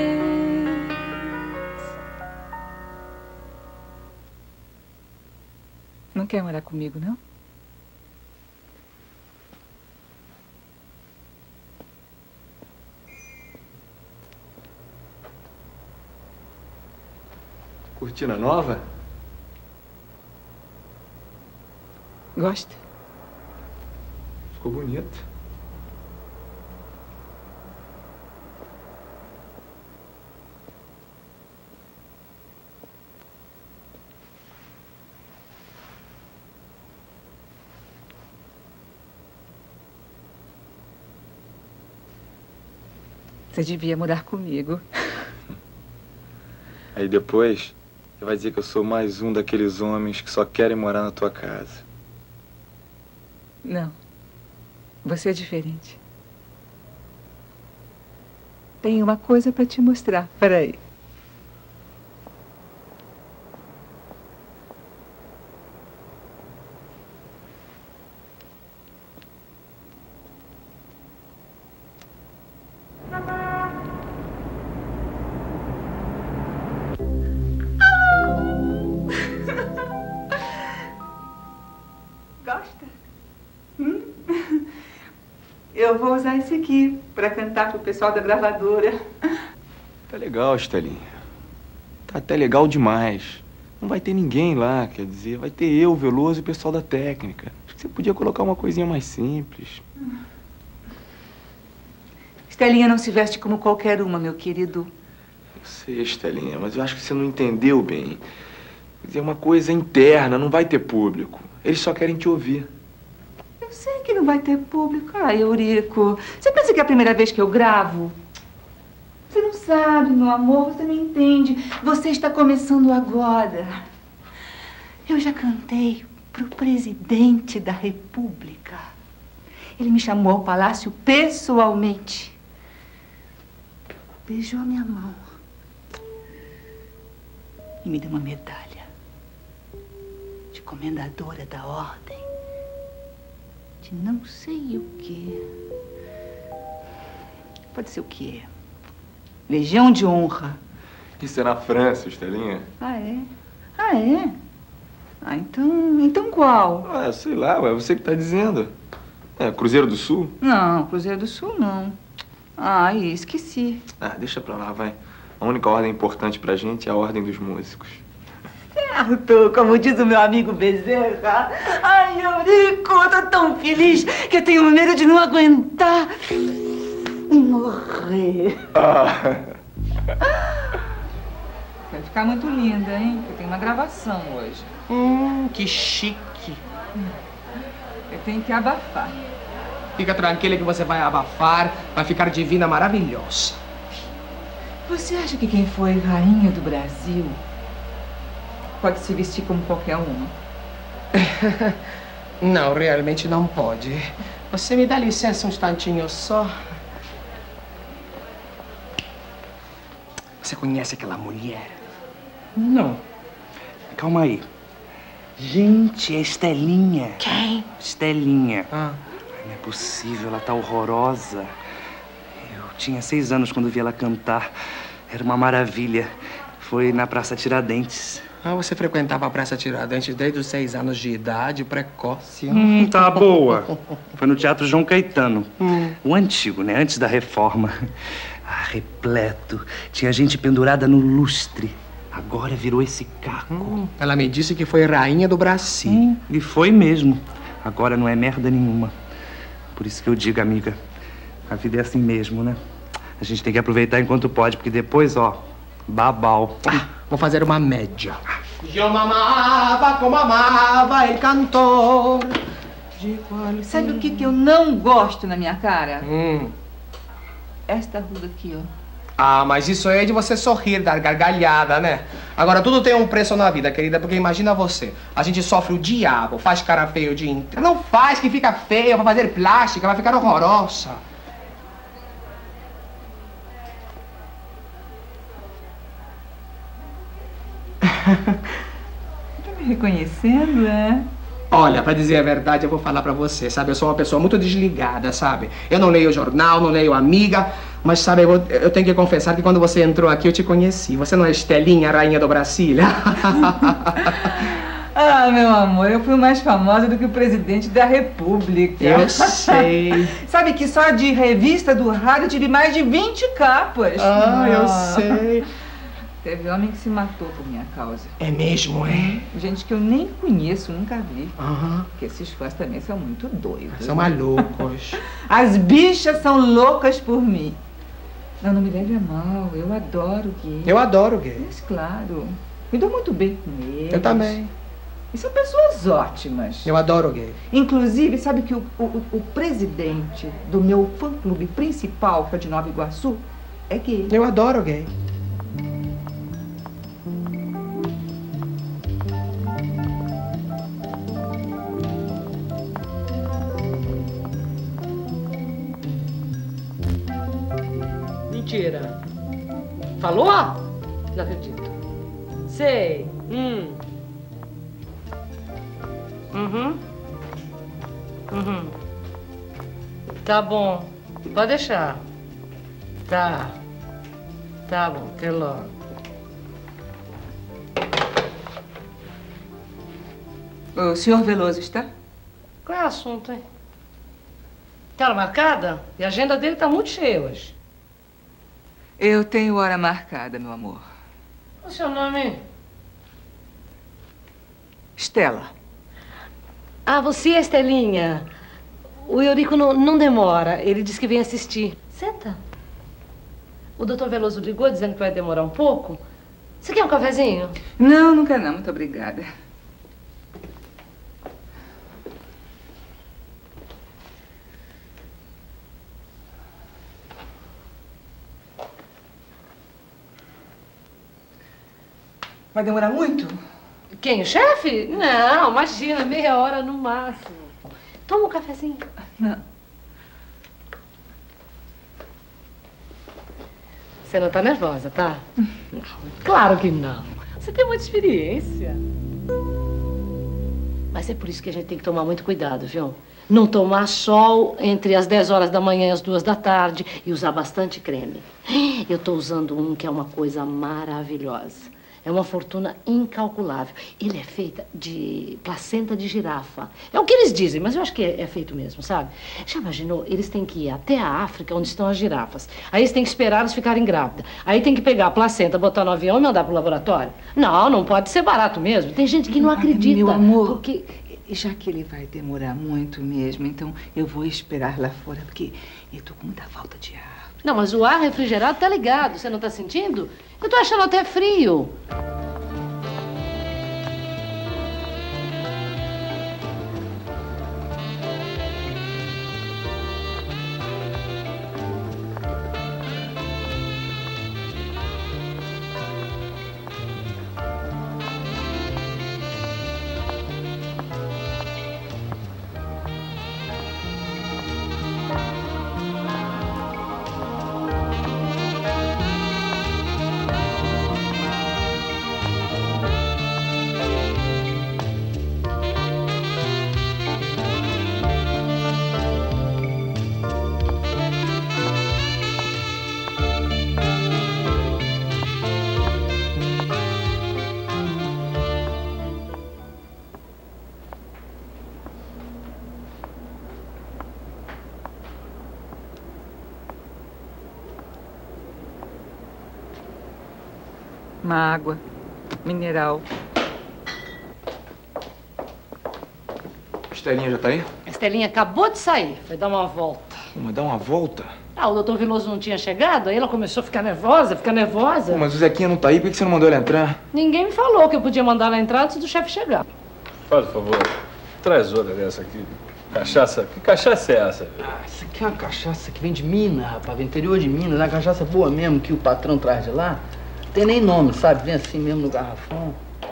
Não quer morar comigo, não? Cortina nova? Gosta? Ficou bonito. Você devia morar comigo. Aí depois, você vai dizer que eu sou mais um daqueles homens que só querem morar na tua casa. Não. Você é diferente. Tenho uma coisa para te mostrar. Peraí. Gosta? Hum? Eu vou usar esse aqui para cantar pro pessoal da gravadora. Tá legal, Estelinha. Tá até legal demais. Não vai ter ninguém lá, quer dizer, vai ter eu, o Veloso e o pessoal da técnica. Acho que você podia colocar uma coisinha mais simples. Estelinha não se veste como qualquer uma, meu querido. Eu sei, Estelinha, mas eu acho que você não entendeu bem. Quer dizer, é uma coisa interna, não vai ter público. Eles só querem te ouvir. Eu sei que não vai ter público. Ai, Eurico, você pensa que é a primeira vez que eu gravo? Você não sabe, meu amor, você não entende. Você está começando agora. Eu já cantei pro presidente da República. Ele me chamou ao palácio pessoalmente. Beijou a minha mão. E me deu uma medalha de comendadora da ordem. De não sei o quê. Pode ser o quê? Legião de honra. Isso é na França, Estelinha? Ah, é? Ah, é? Ah, então... Então qual? Ah, sei lá, é você que tá dizendo. É, Cruzeiro do Sul? Não, Cruzeiro do Sul não. Ah, esqueci. Ah, deixa pra lá, vai. A única ordem importante pra gente é a ordem dos músicos. Certo, como diz o meu amigo Bezerra. Ai, Eurico, eu tô tão feliz que eu tenho medo de não aguentar e morrer. Ah. Vai ficar muito linda, hein? Eu tenho uma gravação hoje. Hum, que chique. Eu tenho que abafar. Fica tranquila que você vai abafar, vai ficar divina, maravilhosa. Você acha que quem foi rainha do Brasil pode se vestir como qualquer uma? Não, realmente não pode. Você me dá licença um instantinho só? Você conhece aquela mulher? Não. Calma aí. Gente, é Estelinha. Quem? Estelinha. Ah. Não é possível, ela tá horrorosa. Eu tinha seis anos quando vi ela cantar. Era uma maravilha. Foi na Praça Tiradentes. Ah, você frequentava a Praça Tiradentes desde os seis anos de idade, precoce. Hum, tá boa. Foi no Teatro João Caetano. Hum. O antigo, né? Antes da reforma. Ah, repleto. Tinha gente pendurada no lustre. Agora virou esse caco. Hum. Ela me disse que foi rainha do Brasil. Hum, e foi mesmo. Agora não é merda nenhuma. Por isso que eu digo, amiga, a vida é assim mesmo, né? A gente tem que aproveitar enquanto pode, porque depois, ó, babau. Ah, vou fazer uma média. Eu mamava como amava el cantor. Sabe o que, que eu não gosto na minha cara? Hum. Esta ruga aqui, ó. Ah, mas isso aí é de você sorrir, dar gargalhada, né? Agora, tudo tem um preço na vida, querida, porque imagina você. A gente sofre o diabo, faz cara feia o dia inteiro. Não faz, que fica feia, vai fazer plástica, vai ficar horrorosa. Tá me reconhecendo, é? Olha, pra dizer a verdade, eu vou falar pra você, sabe? Eu sou uma pessoa muito desligada, sabe? Eu não leio jornal, não leio Amiga, mas, sabe, eu, eu tenho que confessar que quando você entrou aqui, eu te conheci. Você não é Estelinha, rainha do Brasil? Ah, meu amor, eu fui mais famosa do que o presidente da República. Eu sei. Sabe que só de revista do rádio tive mais de vinte capas. Ah, eu sei. Teve homem que se matou por minha causa. É mesmo, é? Gente que eu nem conheço, nunca vi. Aham. Porque esses fãs também são muito doidos. São malucos. As bichas são loucas por mim. Não, não me leve a mal. Eu adoro gay. Eu adoro gay. Mas claro. Me dou muito bem com eles. Eu também. E são pessoas ótimas. Eu adoro gay. Inclusive, sabe que o, o, o presidente do meu fã-clube principal, que é de Nova Iguaçu, é gay. Eu adoro gay. Mentira. Falou? Não acredito. Sei. Hum. Uhum. Uhum. Tá bom. Pode deixar. Tá. Tá bom. Até logo. O senhor Veloso está? Qual é o assunto, hein? Tem hora marcada? E a agenda dele tá muito cheia hoje. Eu tenho hora marcada, meu amor. Qual é o seu nome? Estela. Ah, você é Estelinha. O Eurico não, não demora. Ele disse que vem assistir. Senta. O doutor Veloso ligou dizendo que vai demorar um pouco. Você quer um cafezinho? Não, não quero não. Muito obrigada. Vai demorar muito? Quem, o chefe? Não, imagina, meia hora no máximo. Toma um cafezinho. Não. Você não tá nervosa, tá? Não, claro que não. Você tem muita experiência. Mas é por isso que a gente tem que tomar muito cuidado, viu? Não tomar sol entre as dez horas da manhã e as duas da tarde e usar bastante creme. Eu tô usando um que é uma coisa maravilhosa. É uma fortuna incalculável. Ele é feito de placenta de girafa. É o que eles dizem, mas eu acho que é, é feito mesmo, sabe? Já imaginou? Eles têm que ir até a África, onde estão as girafas. Aí eles têm que esperar elas ficarem grávidas. Aí tem que pegar a placenta, botar no avião e mandar pro laboratório. Não, não pode ser barato mesmo. Tem gente que não acredita. Meu amor, porque... já que ele vai demorar muito mesmo, então eu vou esperar lá fora, porque eu tô com muita falta de ar. Não, mas o ar refrigerado tá ligado. Você não tá sentindo? Eu tô achando até frio. Uma água mineral. Estelinha já tá aí? A Estelinha acabou de sair, foi dar uma volta. Mas dá uma volta? Ah, o doutor Veloso não tinha chegado, aí ela começou a ficar nervosa, ficar nervosa. Pô, mas o Zequinha não tá aí, por que você não mandou ela entrar? Ninguém me falou que eu podia mandar ela entrar antes do chefe chegar. Faz favor, traz outra dessa aqui. Cachaça, que cachaça é essa? Ah, isso aqui é uma cachaça que vem de Minas, rapaz, do interior de Minas, uma cachaça boa mesmo que o patrão traz de lá. Não tem nem nome, sabe? Vem assim mesmo no garrafão.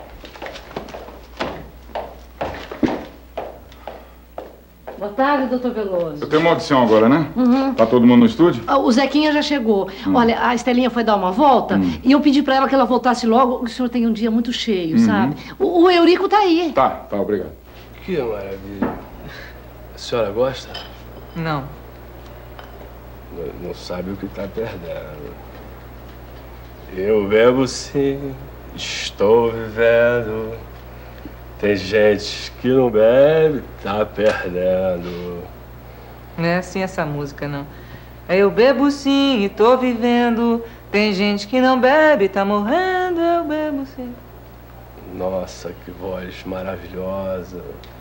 Boa tarde, doutor Veloso. Eu tenho uma audição agora, né? Uhum. Tá todo mundo no estúdio? O Zequinha já chegou. Hum. Olha, a Estelinha foi dar uma volta Hum. e eu pedi pra ela que ela voltasse logo, porque o senhor tem um dia muito cheio, Uhum. sabe? O, o Eurico tá aí. Tá, tá, obrigado. Que maravilha. A senhora gosta? Não. Não, não sabe o que tá perdendo. Eu bebo sim, estou vivendo. Tem gente que não bebe, tá perdendo. Não é assim essa música, não. Eu bebo sim e tô vivendo. Tem gente que não bebe, tá morrendo. Eu bebo sim. Nossa, que voz maravilhosa.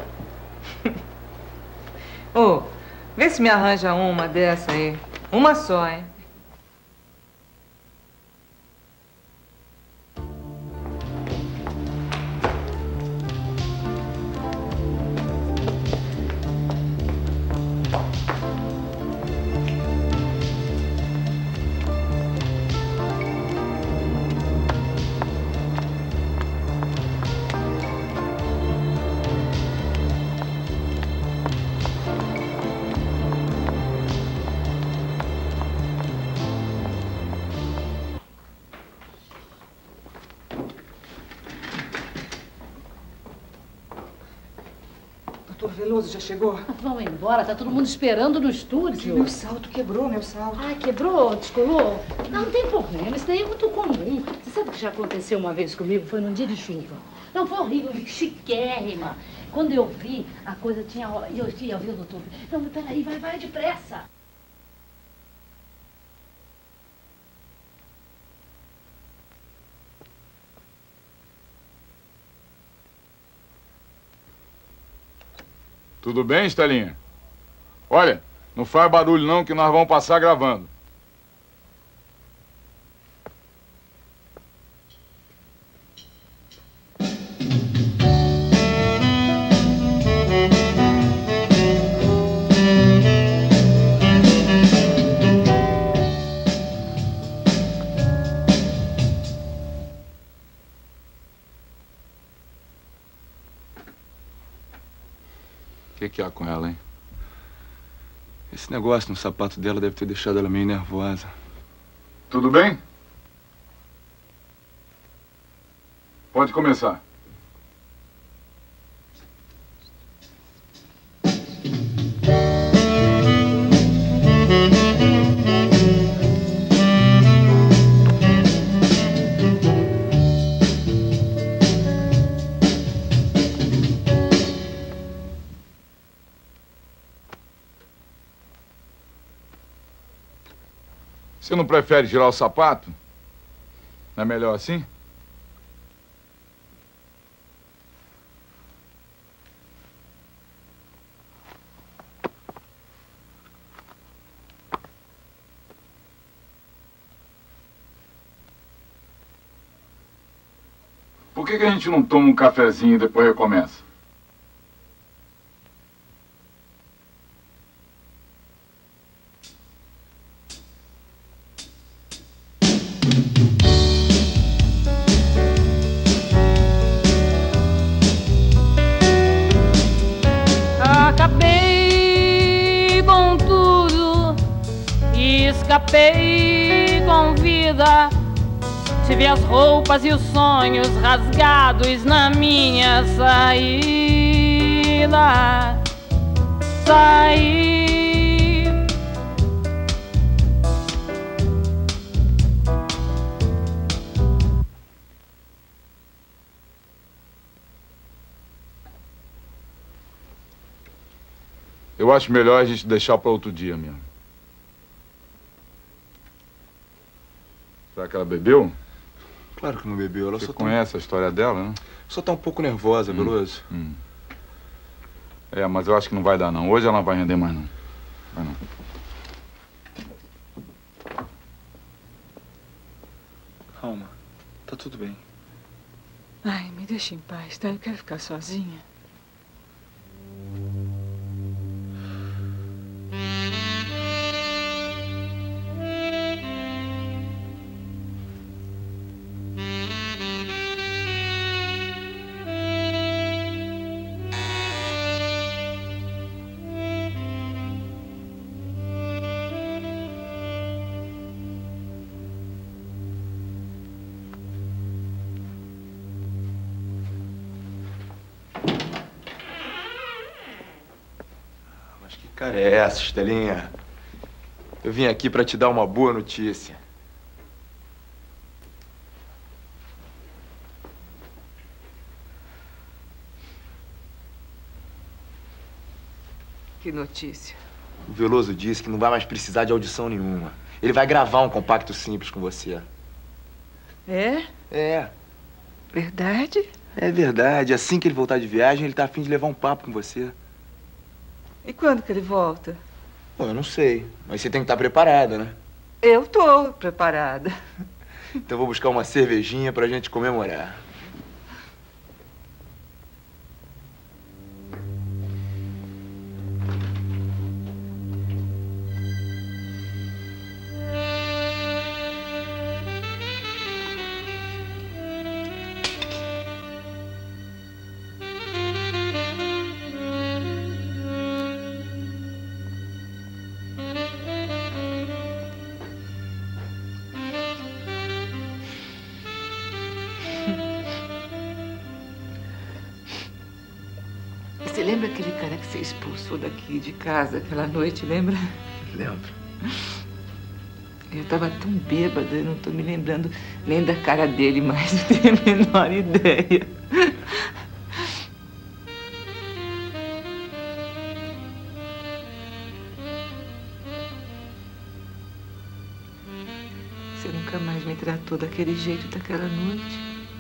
Ô, oh, vê se me arranja uma dessa aí. Uma só, hein? Doutor Veloso já chegou? Vamos embora, tá todo mundo esperando no estúdio. Meu salto quebrou, meu salto. Ah, quebrou? Descolou? Não, não tem problema, isso daí é muito comum. Você sabe o que já aconteceu uma vez comigo? Foi num dia de chuva. Não, foi horrível, chiquérrima. Quando eu vi, a coisa tinha... E eu tinha ouvido o doutor. Não, mas peraí, vai, vai depressa. Tudo bem, Estelinha? Olha, não faz barulho não que nós vamos passar gravando. O que, que há com ela, hein? Esse negócio no sapato dela deve ter deixado ela meio nervosa. Tudo bem? Pode começar. Você não prefere tirar o sapato? Não é melhor assim? Por que que a gente não toma um cafezinho e depois recomeça? Escapei com vida, tive as roupas e os sonhos rasgados na minha saída. Saí. Eu acho melhor a gente deixar para outro dia mesmo. Será que ela bebeu? Claro que não bebeu. Ela Você só conhece tá... a história dela, né? Só tá um pouco nervosa, hum, Veloso. Hum. É, mas eu acho que não vai dar, não. Hoje ela não vai render mais, não. Vai, não. Calma. Tá tudo bem. Ai, me deixa em paz, tá? Eu quero ficar sozinha. Cara, é essa, Estelinha. Eu vim aqui pra te dar uma boa notícia. Que notícia? O Veloso disse que não vai mais precisar de audição nenhuma. Ele vai gravar um compacto simples com você. É? É. Verdade? É verdade. Assim que ele voltar de viagem, ele tá a fim de levar um papo com você. E quando que ele volta? Bom, eu não sei. Mas você tem que estar preparada, né? Eu tô preparada. Então eu vou buscar uma cervejinha pra gente comemorar. Você lembra aquele cara que você expulsou daqui de casa aquela noite, lembra? Lembro. Eu tava tão bêbada, eu não tô me lembrando nem da cara dele mais, não tenho a menor ideia. nunca mais me tratou daquele jeito daquela noite.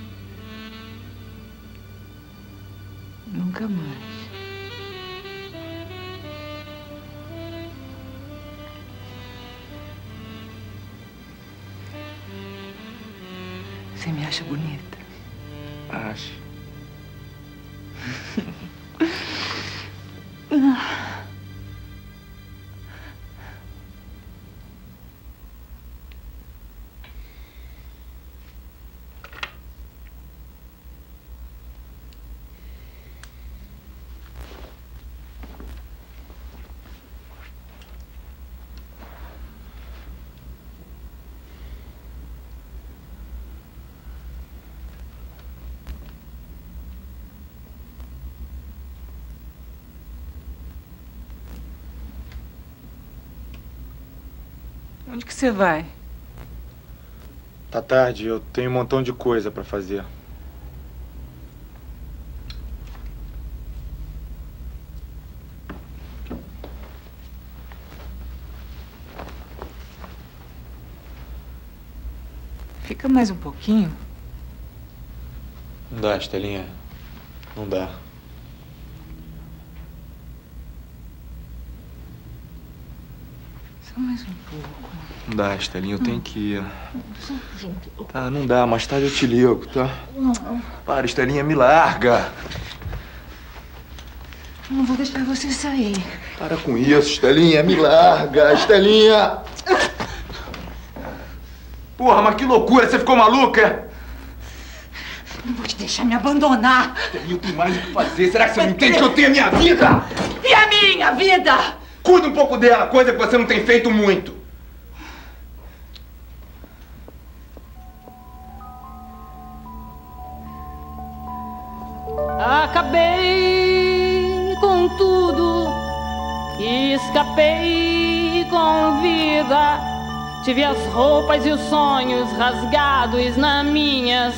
Nunca mais. Você me acha bonita? Acho. Onde que você vai? Tá tarde, eu tenho um montão de coisa pra fazer. Fica mais um pouquinho. Não dá, Estelinha. Não dá. Só mais um pouco. Não dá, Estelinha, eu tenho que ir. Tá, não dá, mais tarde eu te ligo, tá? Para, Estelinha, me larga. Eu não vou deixar você sair. Para com isso, Estelinha, me larga, Estelinha. Porra, mas que loucura, você ficou maluca? Não vou te deixar me abandonar. Estelinha, eu tenho mais o que fazer, será que você não entende que eu tenho a minha vida? E a minha vida? Cuida um pouco dela, coisa que você não tem feito muito. Acabei com tudo, escapei com vida. Tive as roupas e os sonhos rasgados na minha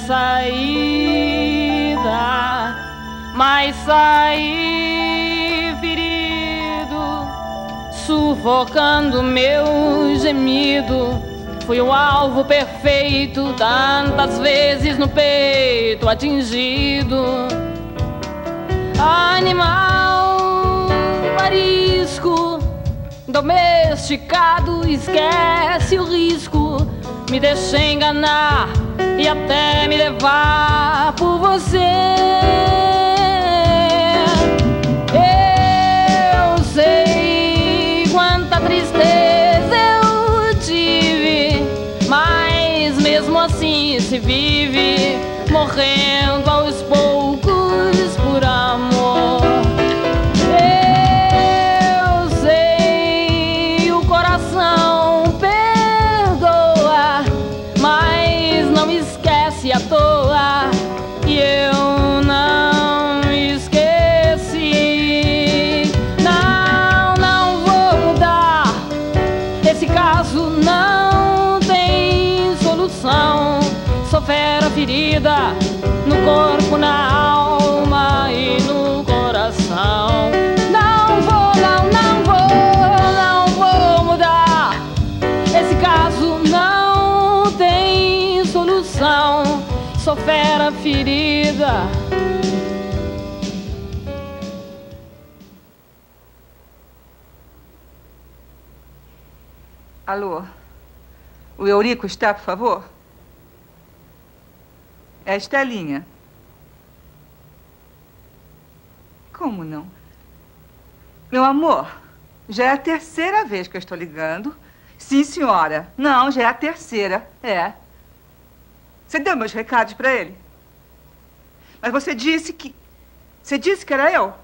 saída, mas saí ferido, sufocando meu gemido. Fui o alvo perfeito, tantas vezes no peito atingido. Animal arisco, domesticado, esquece o risco. Me deixei enganar e até me levar por você. Eu sei quanta tristeza eu tive, mas mesmo assim se vive, morrendo aos poucos por amor. Eu sei, o coração perdoa, mas não esquece à toa. E eu não esqueci. Não, não vou mudar. Esse caso não tem solução. Sou fera ferida no corpo, na alma e no coração. Não vou, não, não vou, não vou mudar. Esse caso não tem solução. Sou fera ferida. Alô? O Eurico está, por favor? É a Estelinha. Como não? Meu amor, já é a terceira vez que eu estou ligando. Sim, senhora. Não, já é a terceira. É. Você deu meus recados para ele? Mas você disse que... Você disse que era eu?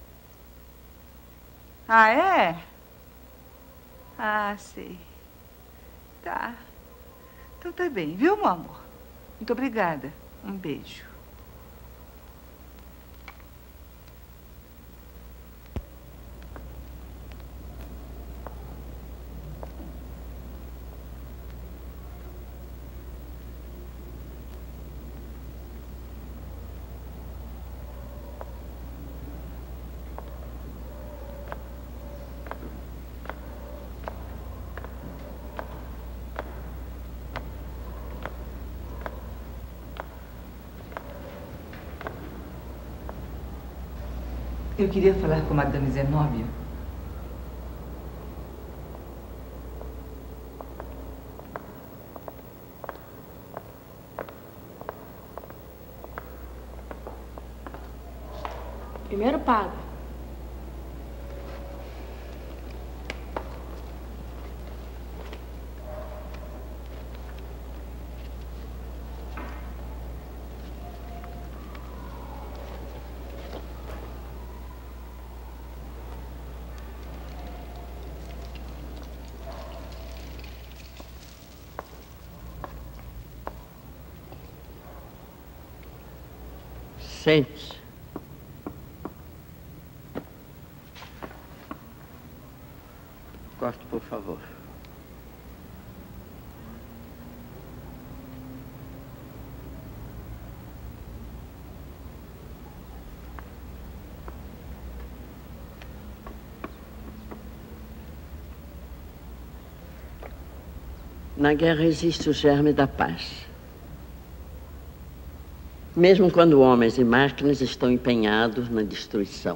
Ah, é? Ah, sei. Tá. Então tá bem, viu, meu amor? Muito obrigada. Um beijo. Eu queria falar com Madame Zenóbia. Primeiro paga. Sente. Corte, por favor. Na guerra existe o germe da paz. Mesmo quando homens e máquinas estão empenhados na destruição.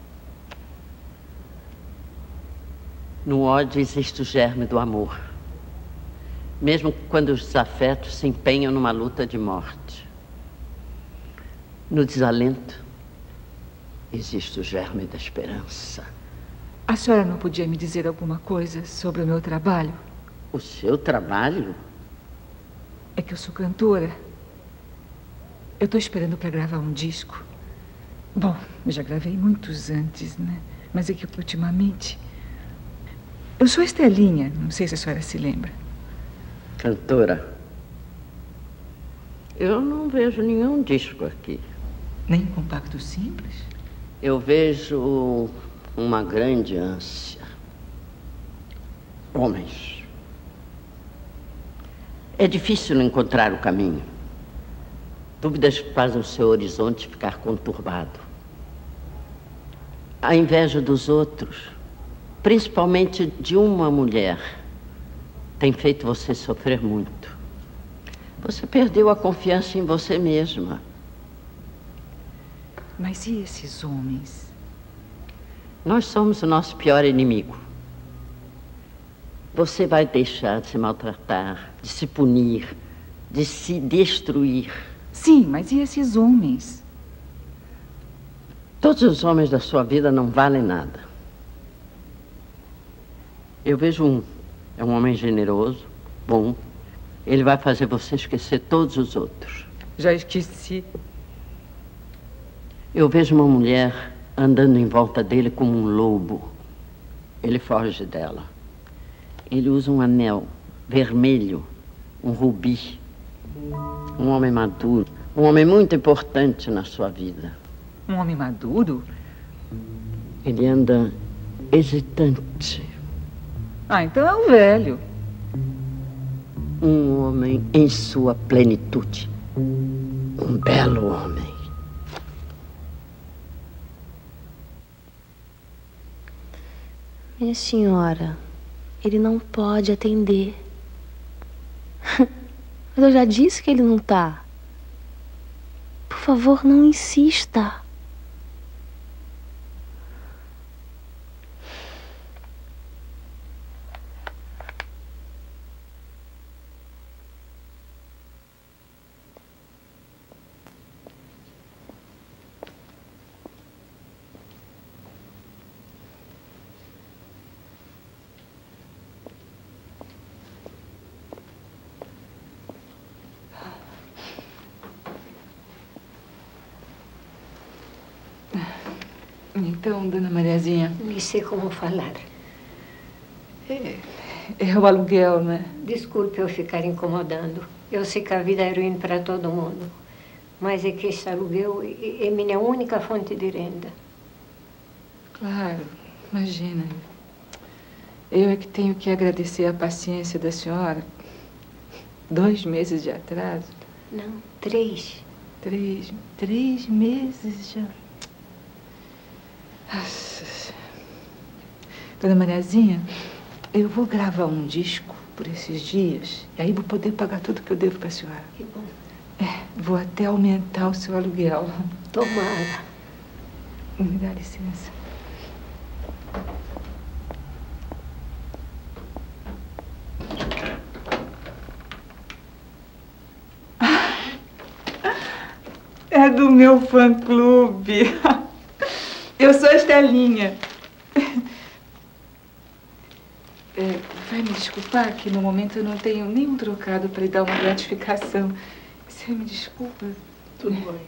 No ódio existe o germe do amor. Mesmo quando os desafetos se empenham numa luta de morte. No desalento existe o germe da esperança. A senhora não podia me dizer alguma coisa sobre o meu trabalho? O seu trabalho? É que eu sou cantora. Eu estou esperando para gravar um disco. Bom, eu já gravei muitos antes, né? Mas é que ultimamente... Eu sou Estelinha, não sei se a senhora se lembra. Cantora? Eu não vejo nenhum disco aqui. Nem um compacto simples? Eu vejo uma grande ânsia. Homens. É difícil encontrar o caminho. Dúvidas fazem o seu horizonte ficar conturbado. A inveja dos outros, principalmente de uma mulher, tem feito você sofrer muito. Você perdeu a confiança em você mesma. Mas e esses homens? Nós somos o nosso pior inimigo. Você vai deixar de se maltratar, de se punir, de se destruir. Sim, mas e esses homens? Todos os homens da sua vida não valem nada. Eu vejo um. É um homem generoso, bom. Ele vai fazer você esquecer todos os outros. Já esqueci. Eu vejo uma mulher andando em volta dele como um lobo. Ele foge dela. Ele usa um anel vermelho, um rubi. Um homem maduro, um homem muito importante na sua vida. Um homem maduro? Ele anda hesitante. Ah, então é um velho. Um homem em sua plenitude. Um belo homem. Minha senhora, ele não pode atender. Mas eu já disse que ele não tá. Por favor, não insista. Então, dona Mariazinha... Nem sei como falar. É, é o aluguel, né? Desculpe eu ficar incomodando. Eu sei que a vida é ruim para todo mundo. Mas é que esse aluguel é minha única fonte de renda. Claro, imagina. Eu é que tenho que agradecer a paciência da senhora. Dois meses de atraso. Não, três. Três, três meses já. Nossa. Dona Mariazinha, eu vou gravar um disco por esses dias. E aí vou poder pagar tudo que eu devo para a senhora. Que bom. É, vou até aumentar o seu aluguel. Tomara. Me dá licença. É do meu fã-clube. Eu sou a Estelinha. É, vai me desculpar que no momento eu não tenho nenhum trocado para lhe dar uma gratificação. Você me desculpa? Tudo bem.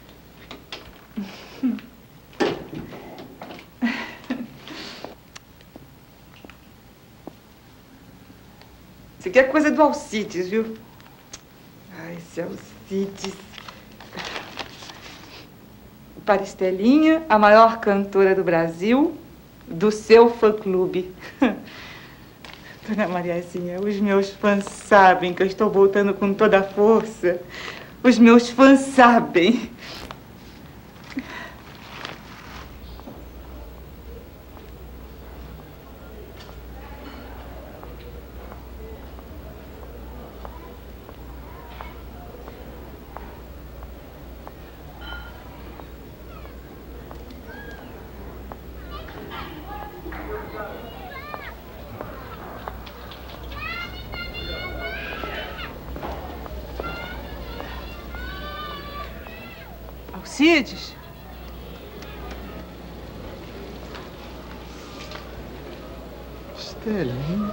Isso aqui é coisa do Alcides, viu? Ai, esse Alcides. Para Estelinha, a maior cantora do Brasil, do seu fã-clube. Dona Mariazinha, os meus fãs sabem que eu estou voltando com toda a força. Os meus fãs sabem. Alcides? Estelinha.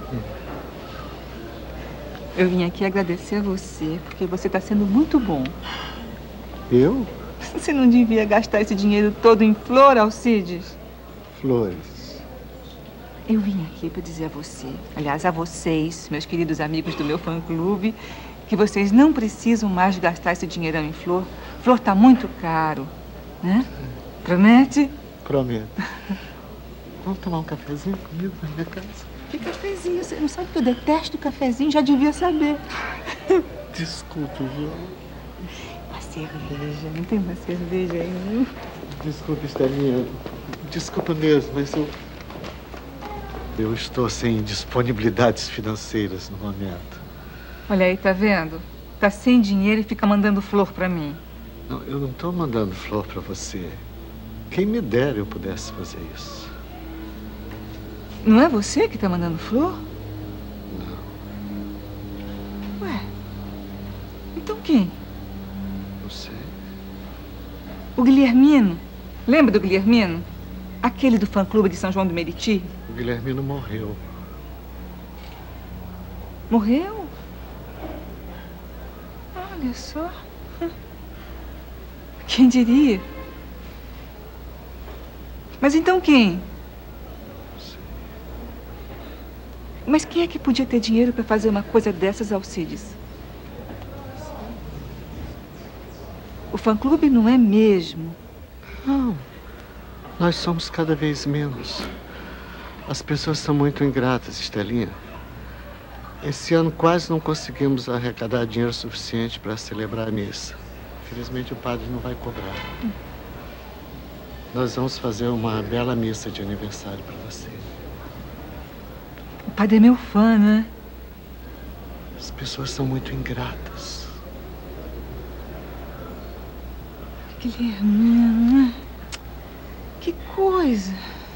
Eu vim aqui agradecer a você, porque você está sendo muito bom. Eu? Você não devia gastar esse dinheiro todo em flor, Alcides? Flores. Eu vim aqui para dizer a você, aliás, a vocês, meus queridos amigos do meu fã-clube, que vocês não precisam mais gastar esse dinheirão em flor. Flor está muito caro, né? Promete? Prometo. Vamos tomar um cafezinho comigo na minha casa? Que cafezinho? Você não sabe que eu detesto cafezinho? Já devia saber. Desculpe, viu? Uma cerveja. Não tem uma cerveja aí, não? Desculpe, Estelinha. Desculpa mesmo, mas eu... Eu estou sem disponibilidades financeiras no momento. Olha aí, tá vendo? Tá sem dinheiro e fica mandando flor pra mim. Não, eu não estou mandando flor pra você. Quem me dera eu pudesse fazer isso. Não é você que tá mandando flor? Não. Ué, então quem? Não sei. O Guilhermino. Lembra do Guilhermino? Aquele do fã-clube de São João do Meriti? O Guilhermino morreu. Morreu? Olha só. Quem diria? Mas então quem? Mas quem é que podia ter dinheiro para fazer uma coisa dessas, Alcides? O fã-clube não é mesmo. Não. Nós somos cada vez menos. As pessoas são muito ingratas, Estelinha. Esse ano quase não conseguimos arrecadar dinheiro suficiente para celebrar a missa. Infelizmente o padre não vai cobrar. Hum. Nós vamos fazer uma bela missa de aniversário para você. O padre é meu fã, né? As pessoas são muito ingratas. Guilhermina, que coisa.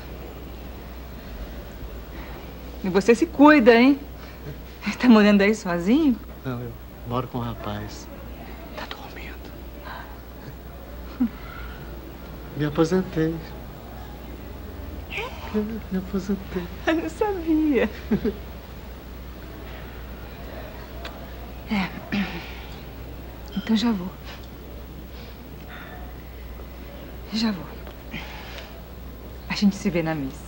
E você se cuida, hein? Tá morando aí sozinho? Não, eu moro com um rapaz. Tá dormindo. Me aposentei. Me aposentei. Eu não sabia. É. Então já vou. Já vou. A gente se vê na missa.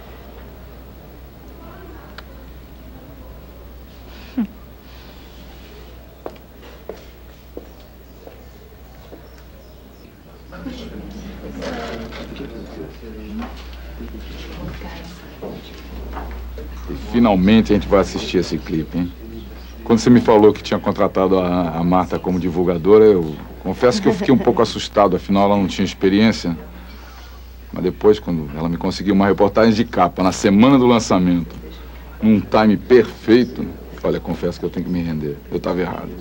E finalmente a gente vai assistir esse clipe, hein? Quando você me falou que tinha contratado a, a Marta como divulgadora, eu confesso que eu fiquei um pouco assustado, afinal ela não tinha experiência. Mas depois, quando ela me conseguiu uma reportagem de capa, na semana do lançamento, num time perfeito, olha, confesso que eu tenho que me render. Eu estava errado.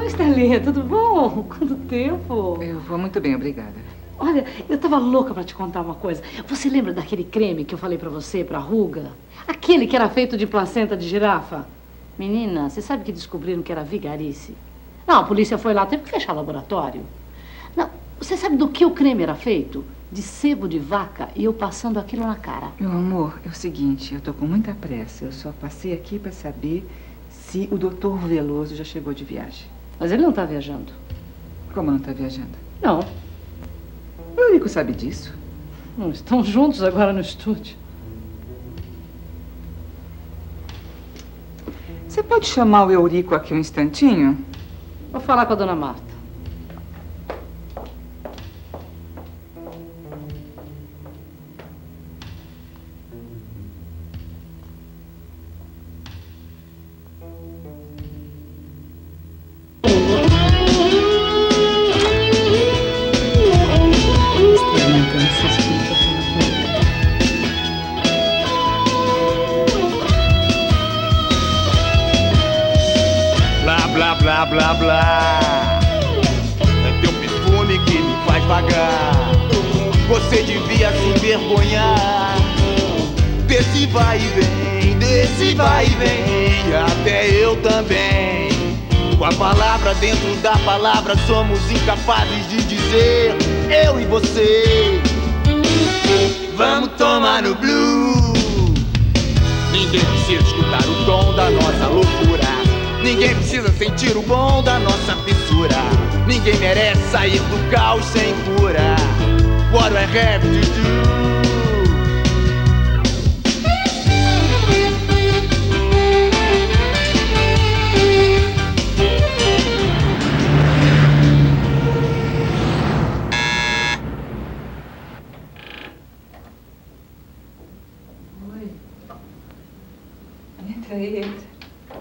Estelinha, tudo bom? Quanto tempo? Eu vou muito bem, obrigada. Olha, eu tava louca pra te contar uma coisa. Você lembra daquele creme que eu falei pra você, pra ruga? Aquele que era feito de placenta de girafa? Menina, você sabe que descobriram que era vigarice? Não, a polícia foi lá, teve que fechar o laboratório. Não, você sabe do que o creme era feito? De sebo de vaca e eu passando aquilo na cara. Meu amor, é o seguinte, eu tô com muita pressa. Eu só passei aqui pra saber se o doutor Veloso já chegou de viagem. Mas ele não tá viajando. Como não tá viajando? Não. O Eurico sabe disso. Não, estão juntos agora no estúdio. Você pode chamar o Eurico aqui um instantinho? Vou falar com a dona Marta. Blá, blá, blá. É teu perfume que me faz vagar. Você devia se envergonhar desse vai e vem, desse vai e vem. Até eu também. Com a palavra dentro da palavra somos incapazes de dizer eu e você. Vamos tomar no blue. Ninguém precisa escutar o tom da nossa loucura. Ninguém precisa sentir o bom da nossa fissura. Ninguém merece sair do caos sem cura. What do I have to do? Oi. Entra aí, entra.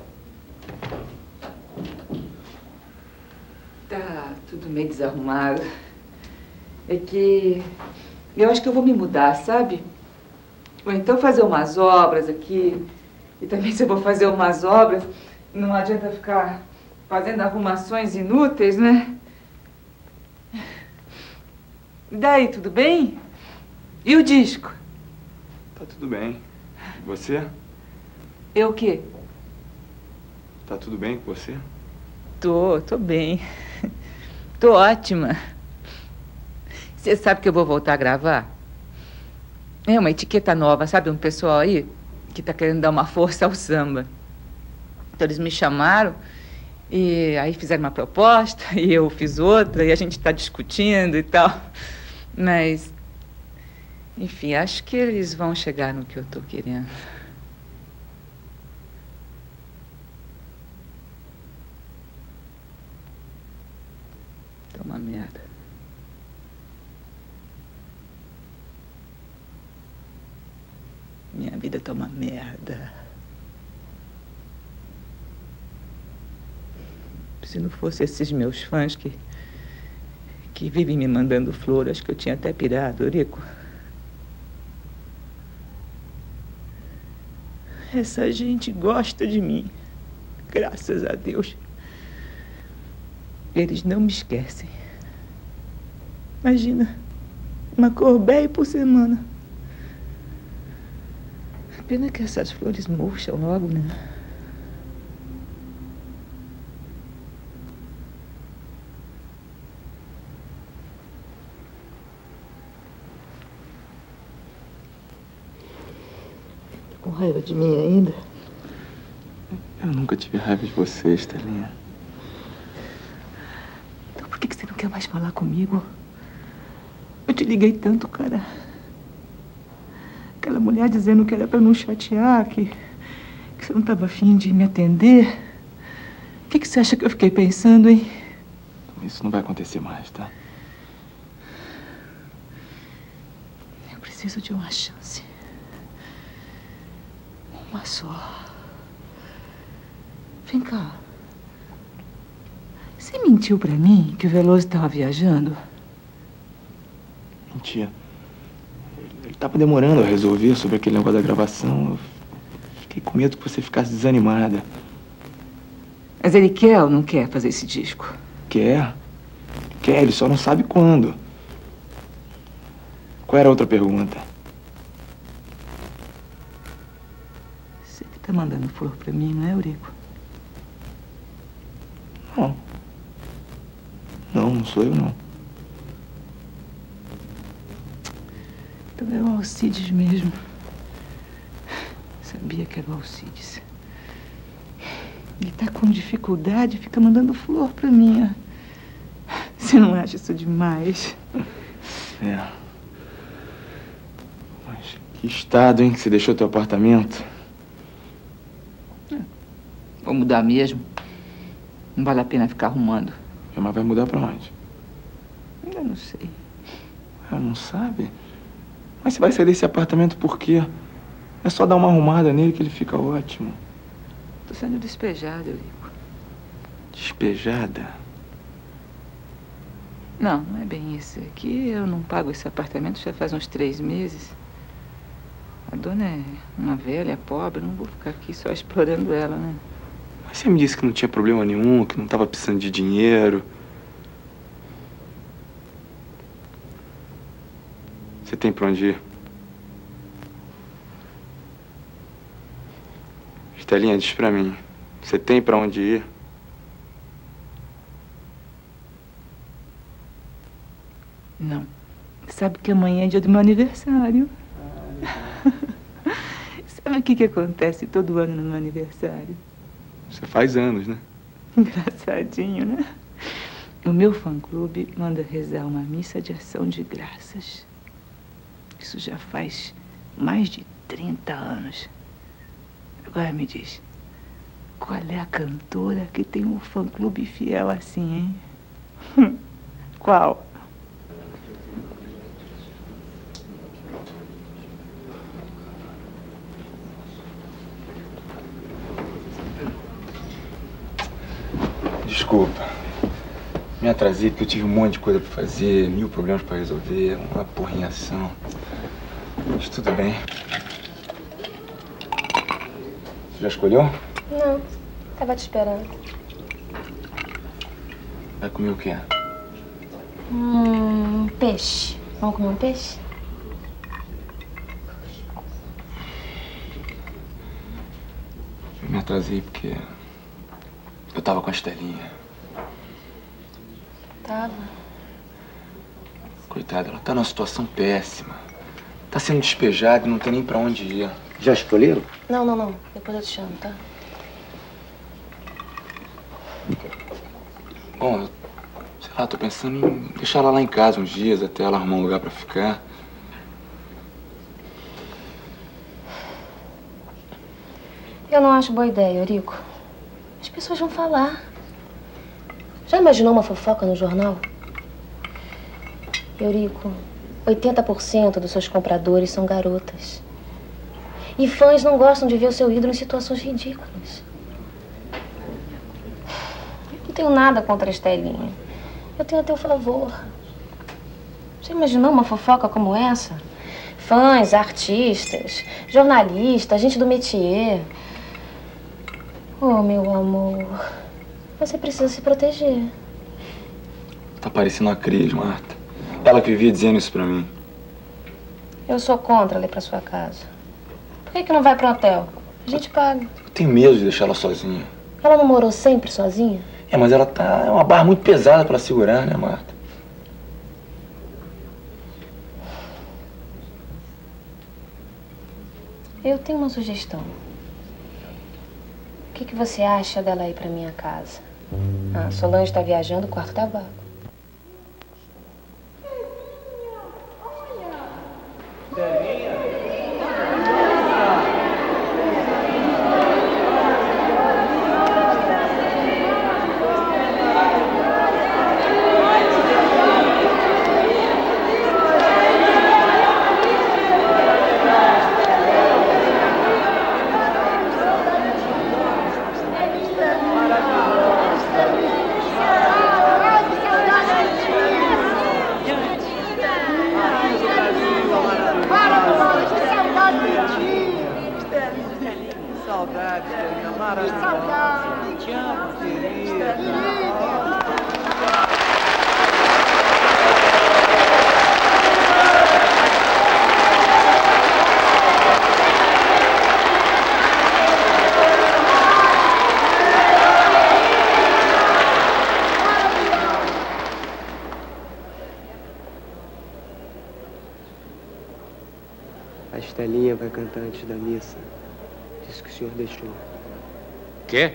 Tá tudo meio desarrumado. É que eu acho que eu vou me mudar, sabe? Ou então fazer umas obras aqui. E também se eu vou fazer umas obras, não adianta ficar fazendo arrumações inúteis, né? E daí, tudo bem? E o disco? Tá tudo bem. E você? Eu o quê? Tá tudo bem com você? Tô, tô bem. Tô ótima. Você sabe que eu vou voltar a gravar? É uma etiqueta nova, sabe? Um pessoal aí que tá querendo dar uma força ao samba. Então eles me chamaram e aí fizeram uma proposta e eu fiz outra e a gente tá discutindo e tal. Mas, enfim, acho que eles vão chegar no que eu tô querendo. Tá uma merda. Minha vida tá uma merda. Se não fosse esses meus fãs que, que vivem me mandando flor, acho que eu tinha até pirado, Eurico. Essa gente gosta de mim, graças a Deus. Eles não me esquecem. Imagina, uma corbeia por semana. Pena que essas flores murcham logo, né? Tá com raiva de mim ainda? Eu nunca tive raiva de você, Estelinha. Então por que você não quer mais falar comigo? Eu te liguei tanto, cara. Aquela mulher dizendo que era pra não chatear, que, que você não estava afim de me atender. O que, que você acha que eu fiquei pensando, hein? Isso não vai acontecer mais, tá? Eu preciso de uma chance. Uma só. Vem cá. Você mentiu pra mim que o Veloso estava viajando? Mentia. Ele tava demorando a resolver sobre aquele negócio da gravação. Eu fiquei com medo que você ficasse desanimada. Mas ele quer ou não quer fazer esse disco? Quer. Quer, ele só não sabe quando. Qual era a outra pergunta? Você que tá mandando flor pra mim, não é, Eurico? Não. Não, não sou eu, não. Então é o Alcides mesmo. Sabia que era o Alcides. Ele tá com dificuldade, fica mandando flor pra mim. Ó. Você não acha isso demais? É. Mas que estado, hein, que você deixou teu apartamento? Vou mudar mesmo. Não vale a pena ficar arrumando. É, mas vai mudar pra onde? Ainda não sei. Ah, não sabe? Mas você vai sair desse apartamento por quê? É só dar uma arrumada nele que ele fica ótimo. Tô sendo despejada, Eurico. Despejada? Não, não é bem isso. Aqui eu não pago esse apartamento já faz uns três meses. A dona é uma velha, pobre, não vou ficar aqui só explorando ela, né? Mas você me disse que não tinha problema nenhum, que não estava precisando de dinheiro. Você tem pra onde ir? Estelinha, diz pra mim. Você tem pra onde ir? Não. Sabe que amanhã é dia do meu aniversário. Sabe o que que acontece todo ano no meu aniversário? Você faz anos, né? Engraçadinho, né? O meu fã-clube manda rezar uma missa de ação de graças. Isso já faz mais de trinta anos. Agora me diz, qual é a cantora que tem um fã-clube fiel assim, hein? Qual? Desculpa. Me atrasei porque eu tive um monte de coisa pra fazer, mil problemas pra resolver, uma porrinhação. Mas tudo bem. Você já escolheu? Não, tava te esperando. Vai comer o quê? Hum, peixe. Vamos comer um peixe? Eu me atrasei porque eu tava com a Estelinha. Tava. Coitada, ela tá numa situação péssima. Tá sendo despejada e não tem nem pra onde ir. Já escolheram? Não, não, não. Depois eu te chamo, tá? Bom, eu, sei lá, tô pensando em deixar ela lá em casa uns dias até ela arrumar um lugar pra ficar. Eu não acho boa ideia, Eurico. As pessoas vão falar. Já imaginou uma fofoca no jornal? Eurico, oitenta por cento dos seus compradores são garotas. E fãs não gostam de ver o seu ídolo em situações ridículas. Eu não tenho nada contra a Estelinha. Eu tenho a teu favor. Já imaginou uma fofoca como essa? Fãs, artistas, jornalistas, gente do métier. Oh, meu amor. Você precisa se proteger. Tá parecendo uma Cris, Marta. Ela que vivia dizendo isso pra mim. Eu sou contra ela ir pra sua casa. Por que que não vai pro hotel? A gente paga. Eu tenho medo de deixar ela sozinha. Ela não morou sempre sozinha? É, mas ela tá... É uma barra muito pesada pra segurar, né, Marta? Eu tenho uma sugestão. O que que você acha dela ir pra minha casa? Ah, Solange tá viajando, o quarto tá vago. Estelinha vai cantar antes da missa. Disse que o senhor deixou. Quê?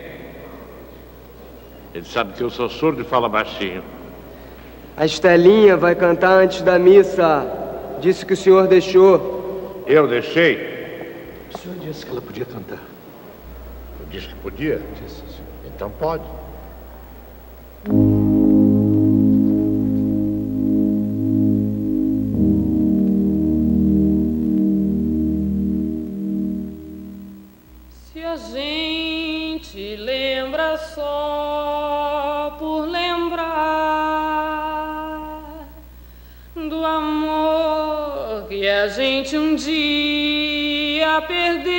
Ele sabe que eu sou surdo e fala baixinho. A Estelinha vai cantar antes da missa. Disse que o senhor deixou. Eu deixei? O senhor disse que ela podia cantar. Eu disse que podia? Disse, senhor. Então pode. Se a gente lembra só por lembrar do amor que a gente um dia perdeu,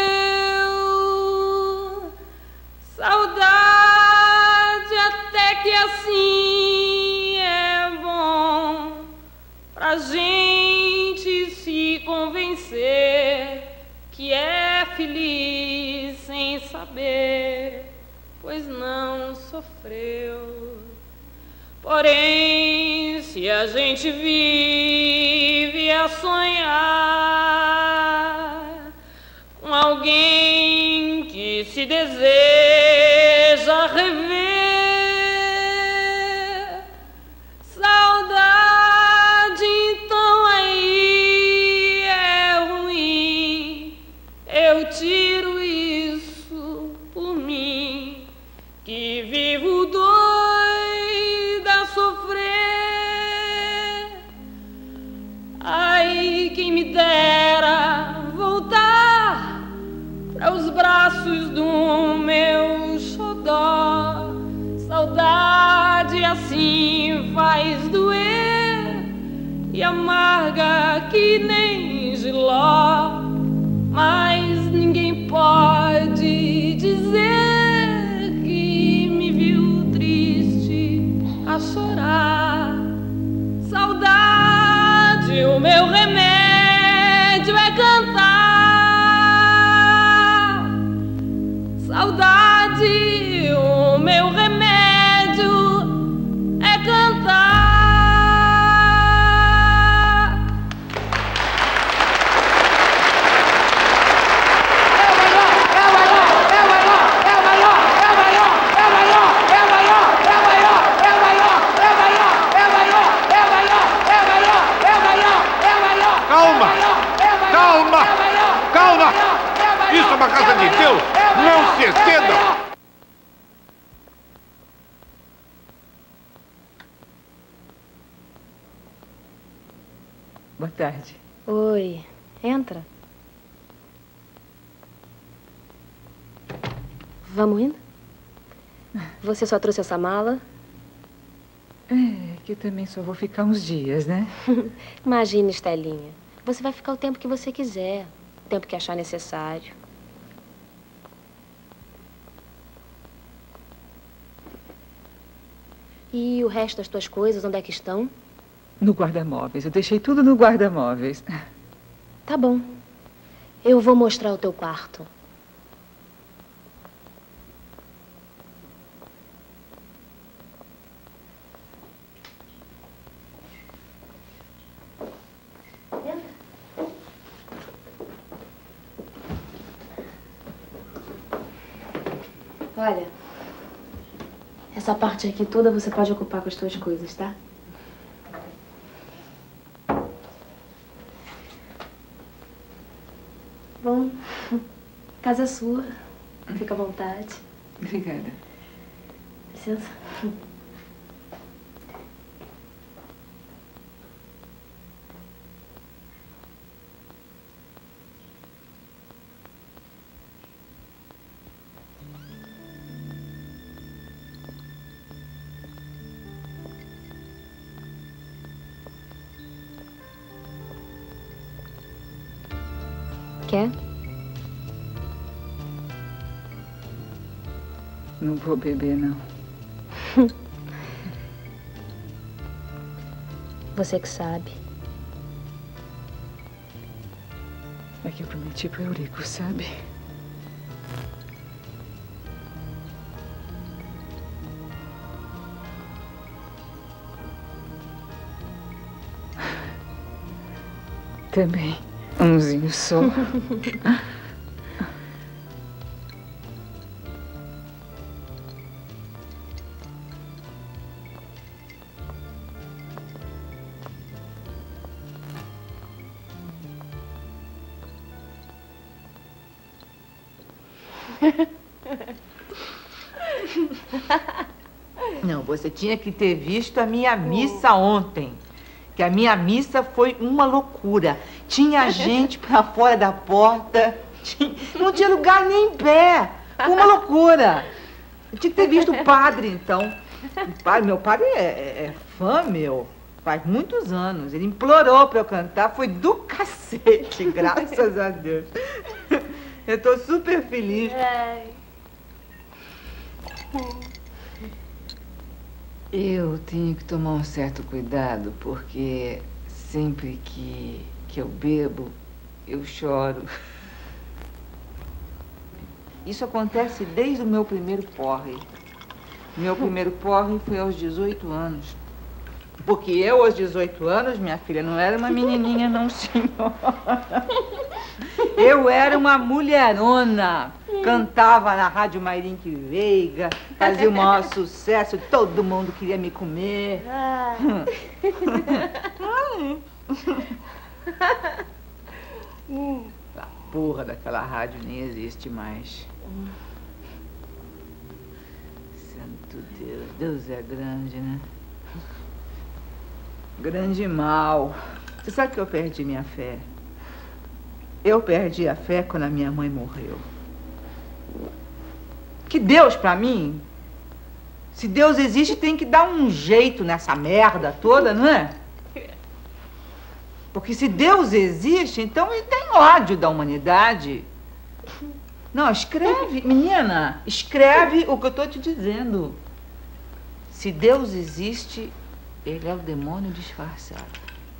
saudade até que assim é bom pra gente se convencer que é feliz sem saber, pois não sofreu. Porém, se a gente vive a sonhar com alguém que se deseja rever, saudade então aí é ruim. Eu tiro isso por mim, que vivo doida a sofrer. Ai, quem me dera voltar para os braços do meu xodó. Saudade assim faz doer e amarga que nem giló. Mas ninguém pode dizer que me viu triste a chorar. Saudade, o meu remédio é cantar. Saudade, o meu remédio é cantar. Calma! Calma! Calma! Isso é uma casa de Deus! Não se exceda! Boa tarde. Oi, entra. Vamos indo? Você só trouxe essa mala? É, que eu também só vou ficar uns dias, né? Imagine, Estelinha. Você vai ficar o tempo que você quiser, o tempo que achar necessário. E o resto das tuas coisas, onde é que estão? No guarda-móveis. Eu deixei tudo no guarda-móveis. Tá bom. Eu vou mostrar o teu quarto. Olha, essa parte aqui toda você pode ocupar com as tuas coisas, tá? Bom, casa sua. Fica à vontade. Obrigada. Licença. Quer? Não vou beber, não. Você que sabe. É que eu prometi pro Eurico, sabe? Também. Umzinho só. Não, você tinha que ter visto a minha missa ontem. Que a minha missa foi uma loucura. Tinha gente pra fora da porta. Tinha, não tinha lugar nem em pé. Foi uma loucura. Eu tinha que ter visto o padre, então. O padre, meu padre é, é, é fã meu. Faz muitos anos. Ele implorou pra eu cantar. Foi do cacete, graças a Deus. Eu tô super feliz. Eu tenho que tomar um certo cuidado, porque sempre que, que eu bebo, eu choro. Isso acontece desde o meu primeiro porre. Meu primeiro porre foi aos dezoito anos. Porque eu, aos dezoito anos, minha filha, não era uma menininha, não, senhor. Eu era uma mulherona. Cantava na Rádio Mairinque Veiga, fazia o maior sucesso, todo mundo queria me comer. Ah. A porra daquela rádio nem existe mais. Santo Deus, Deus é grande, né? Grande mal. Você sabe que eu perdi minha fé? Eu perdi a fé quando a minha mãe morreu. Que Deus, pra mim, se Deus existe, tem que dar um jeito nessa merda toda, não é? Porque se Deus existe, então ele tem ódio da humanidade. Não, escreve, menina, escreve o que eu tô te dizendo. Se Deus existe, ele é o demônio disfarçado.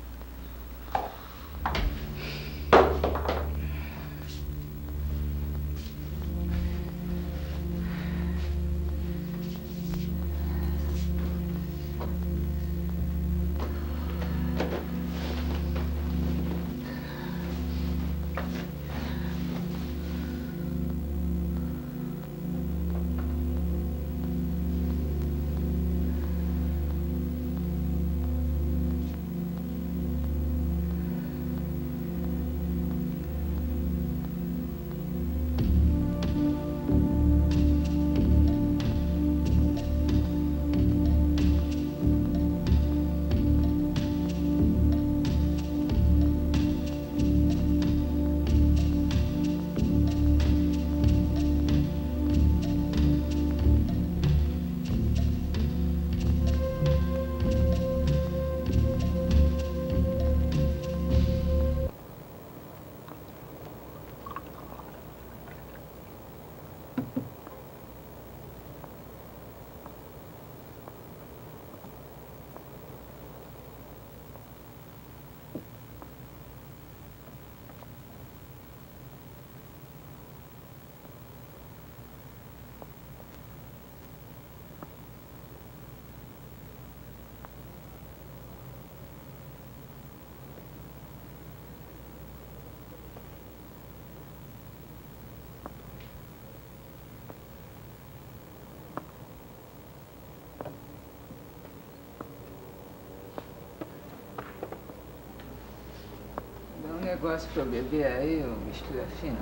Negócio pra eu beber aí, ô mistura fina?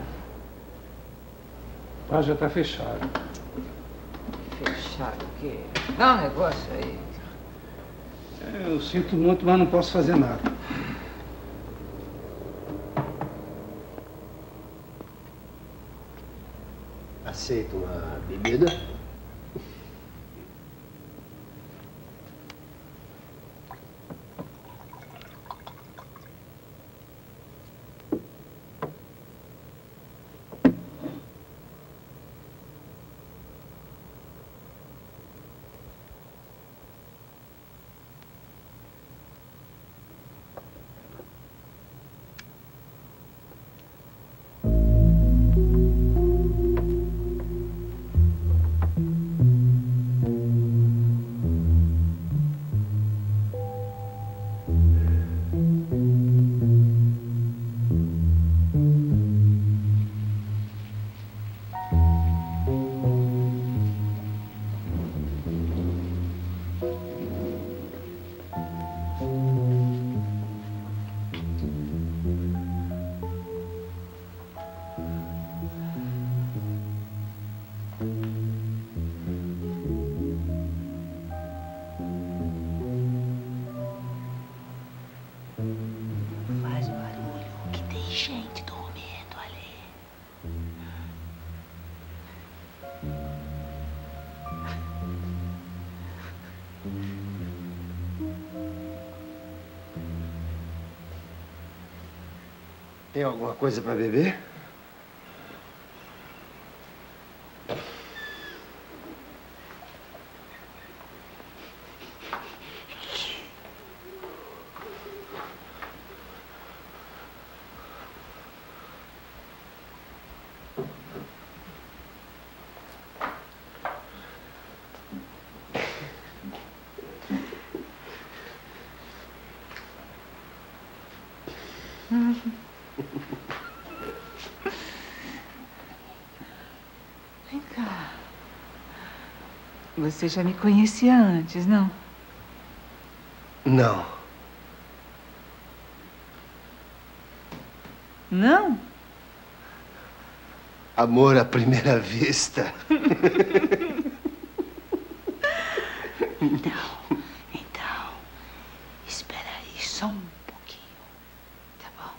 Ah, já tá fechado. Fechado o quê? Dá um negócio aí. É, eu sinto muito, mas não posso fazer nada. Aceita uma bebida? Tem alguma coisa para beber? Vem cá. Você já me conhecia antes, não? Não. Não? Amor à primeira vista. Então, então, espera aí só um pouquinho, tá bom?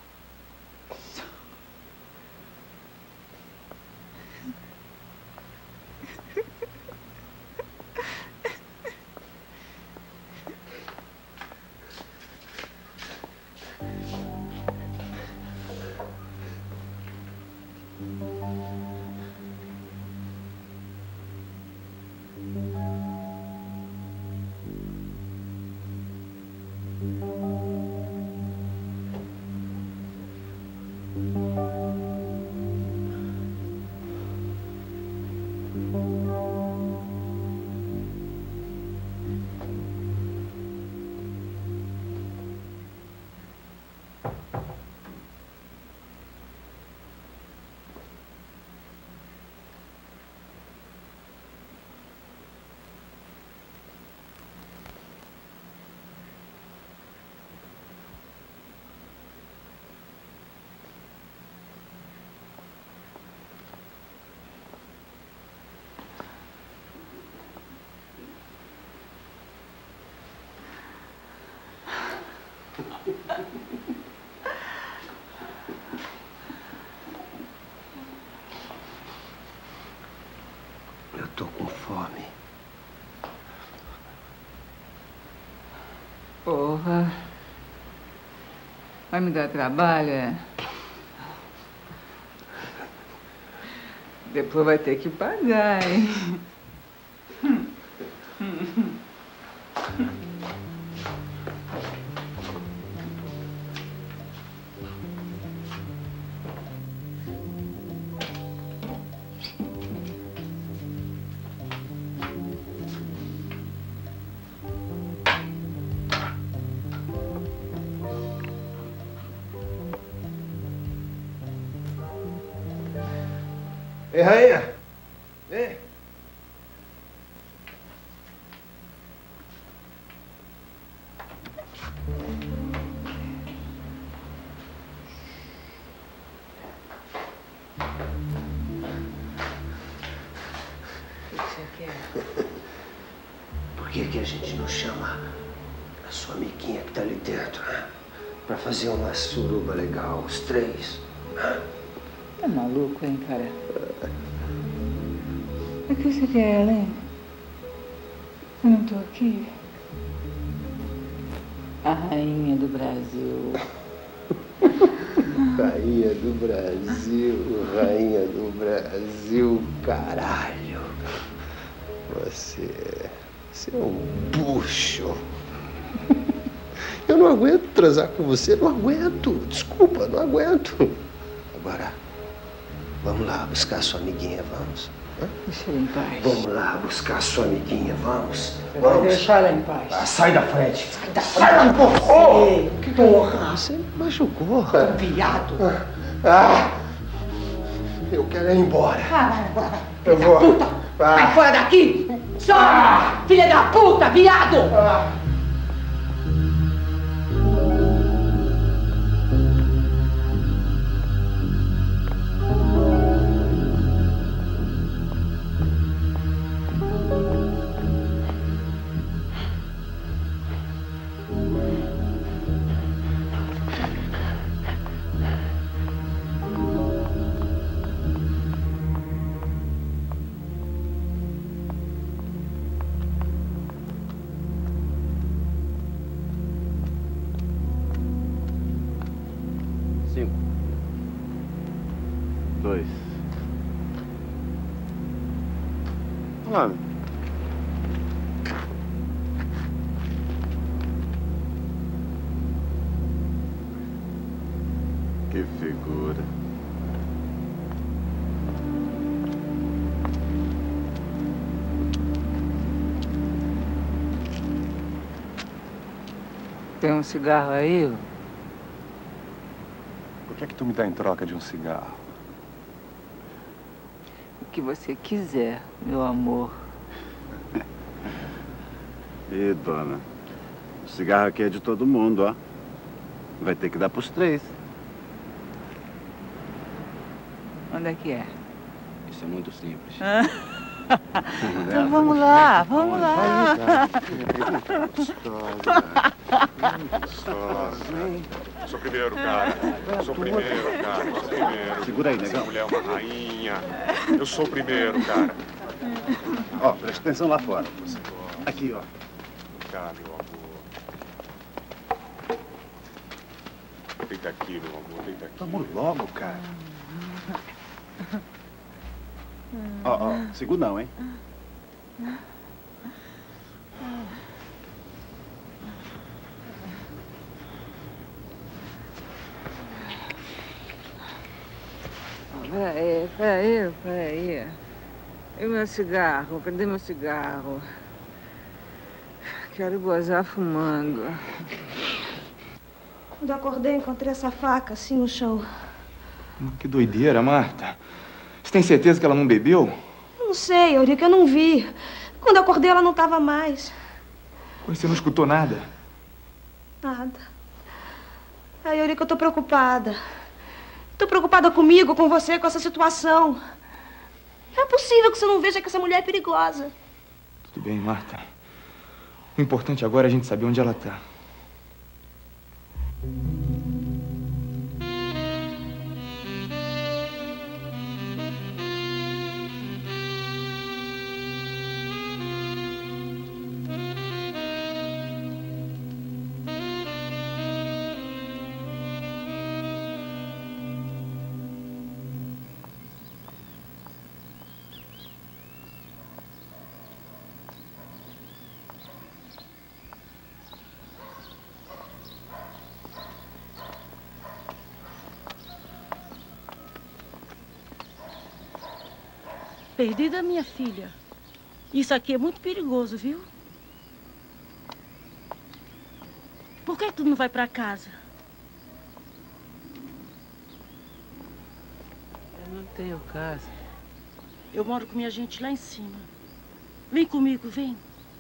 Eu tô com fome. Porra. Vai me dar trabalho, é? Depois vai ter que pagar, hein? Ei, rainha! Ei! O que você quer? Por que que a gente não chama a sua amiguinha que tá ali dentro, né? Pra fazer uma suruba legal, os três, né? Tá maluco, hein, cara? O que você quer, Helen? Eu não tô aqui. A rainha do Brasil. Rainha do Brasil, rainha do Brasil, caralho. Você, você é um bucho. Eu não aguento transar com você, não aguento. Desculpa, não aguento. Agora, vamos lá buscar sua amiguinha, vamos. Hã? Deixa ela em paz. Vamos lá buscar sua amiguinha, vamos. Você vamos. vai deixar ela em paz. Ah, sai da frente. Sai da frente. Você. Que porra. Você me machucou. Viado. Ah, eu quero ir embora. Ah, vai embora. Eu vou. Puta. Ah. Vai fora daqui. Some. Filha da puta, viado. Ah. dois. Olá. Que figura. Tem um cigarro aí? O que é que tu me dá em troca de um cigarro? O que você quiser, meu amor. Ih, dona, o cigarro aqui é de todo mundo, ó. Vai ter que dar pros três. Onde é que é? Isso é muito simples. Então vamos lá, vamos lá. Gostosa. Gostosa. Sou primeiro, cara. Sou primeiro, cara. Sou primeiro. Segura aí, Essa negão. mulher é uma rainha. Eu sou o primeiro, cara. Ó, presta atenção lá fora. Aqui, ó. Cá, meu amor. Deita aqui, meu amor. Deita aqui. Vamos logo, cara. Ó, ó, segundão, hein? Peraí, peraí, peraí. E meu cigarro? Cadê meu cigarro? Quero gozar fumando. Quando eu acordei, encontrei essa faca assim no chão. Que doideira, Marta. Você tem certeza que ela não bebeu? Eu não sei, Eurico, eu não vi. Quando eu acordei, ela não estava mais. Você não escutou nada? Nada. Ai, Eurico, eu tô preocupada. Tô preocupada comigo, com você, com essa situação. Não é possível que você não veja que essa mulher é perigosa. Tudo bem, Marta. O importante agora é a gente saber onde ela tá. Perdida, minha filha. Isso aqui é muito perigoso, viu? Por que tu não vai pra casa? Eu não tenho casa. Eu moro com minha gente lá em cima. Vem comigo, vem.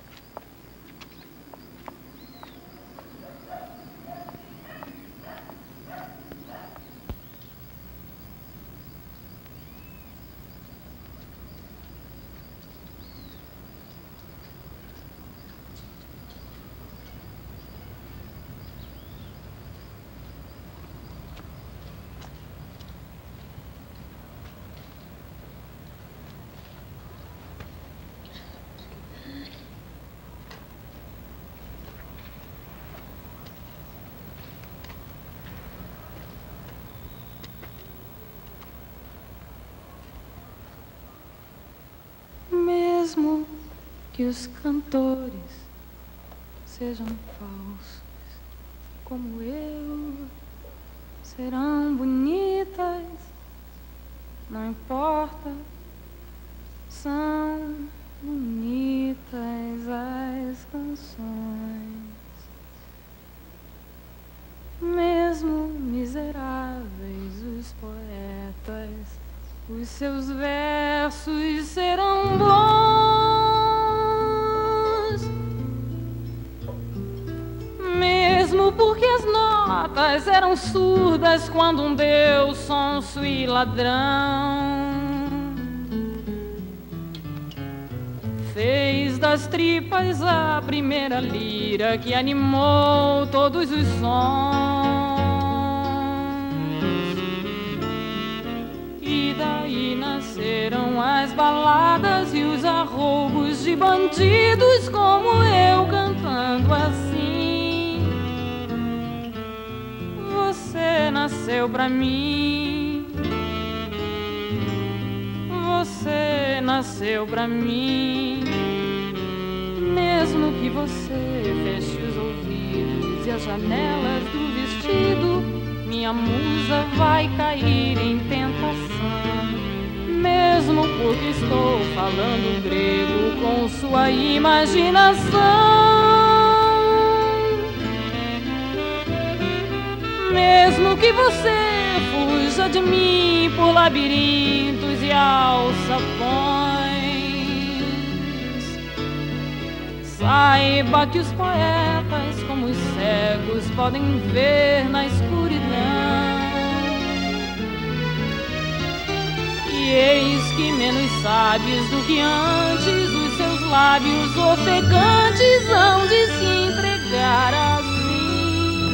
Mesmo que os cantores sejam falsos, como eu, serão bonitas, não importa, são bonitas as canções. Mesmo miseráveis os poetas, os seus versos serão bons, mesmo porque as notas eram surdas quando um deus sonso e ladrão fez das tripas a primeira lira que animou todos os sons. E daí nasceram as baladas e os arroubos de bandidos como eu cantando assim. Você nasceu pra mim nasceu pra mim. Mesmo que você feche os ouvidos e as janelas do vestido, minha musa vai cair em tentação. Mesmo porque estou falando grego com sua imaginação. Mesmo que você fuja de mim por labirintos e alçapões, saiba que os poetas, como os cegos, podem ver na escuridão. E eis que menos sábios do que antes, os seus lábios ofegantes hão de se entregar assim.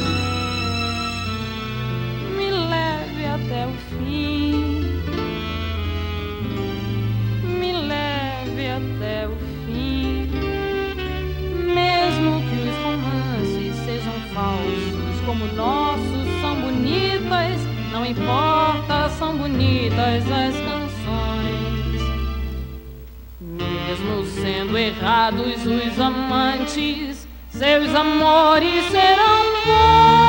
Me leve até o fim, me leve até o fim. Mesmo que os romances sejam falsos, como nossos são bonitas, não importa, são bonitas as canções. Mesmo sendo errados os amantes, seus amores serão bons.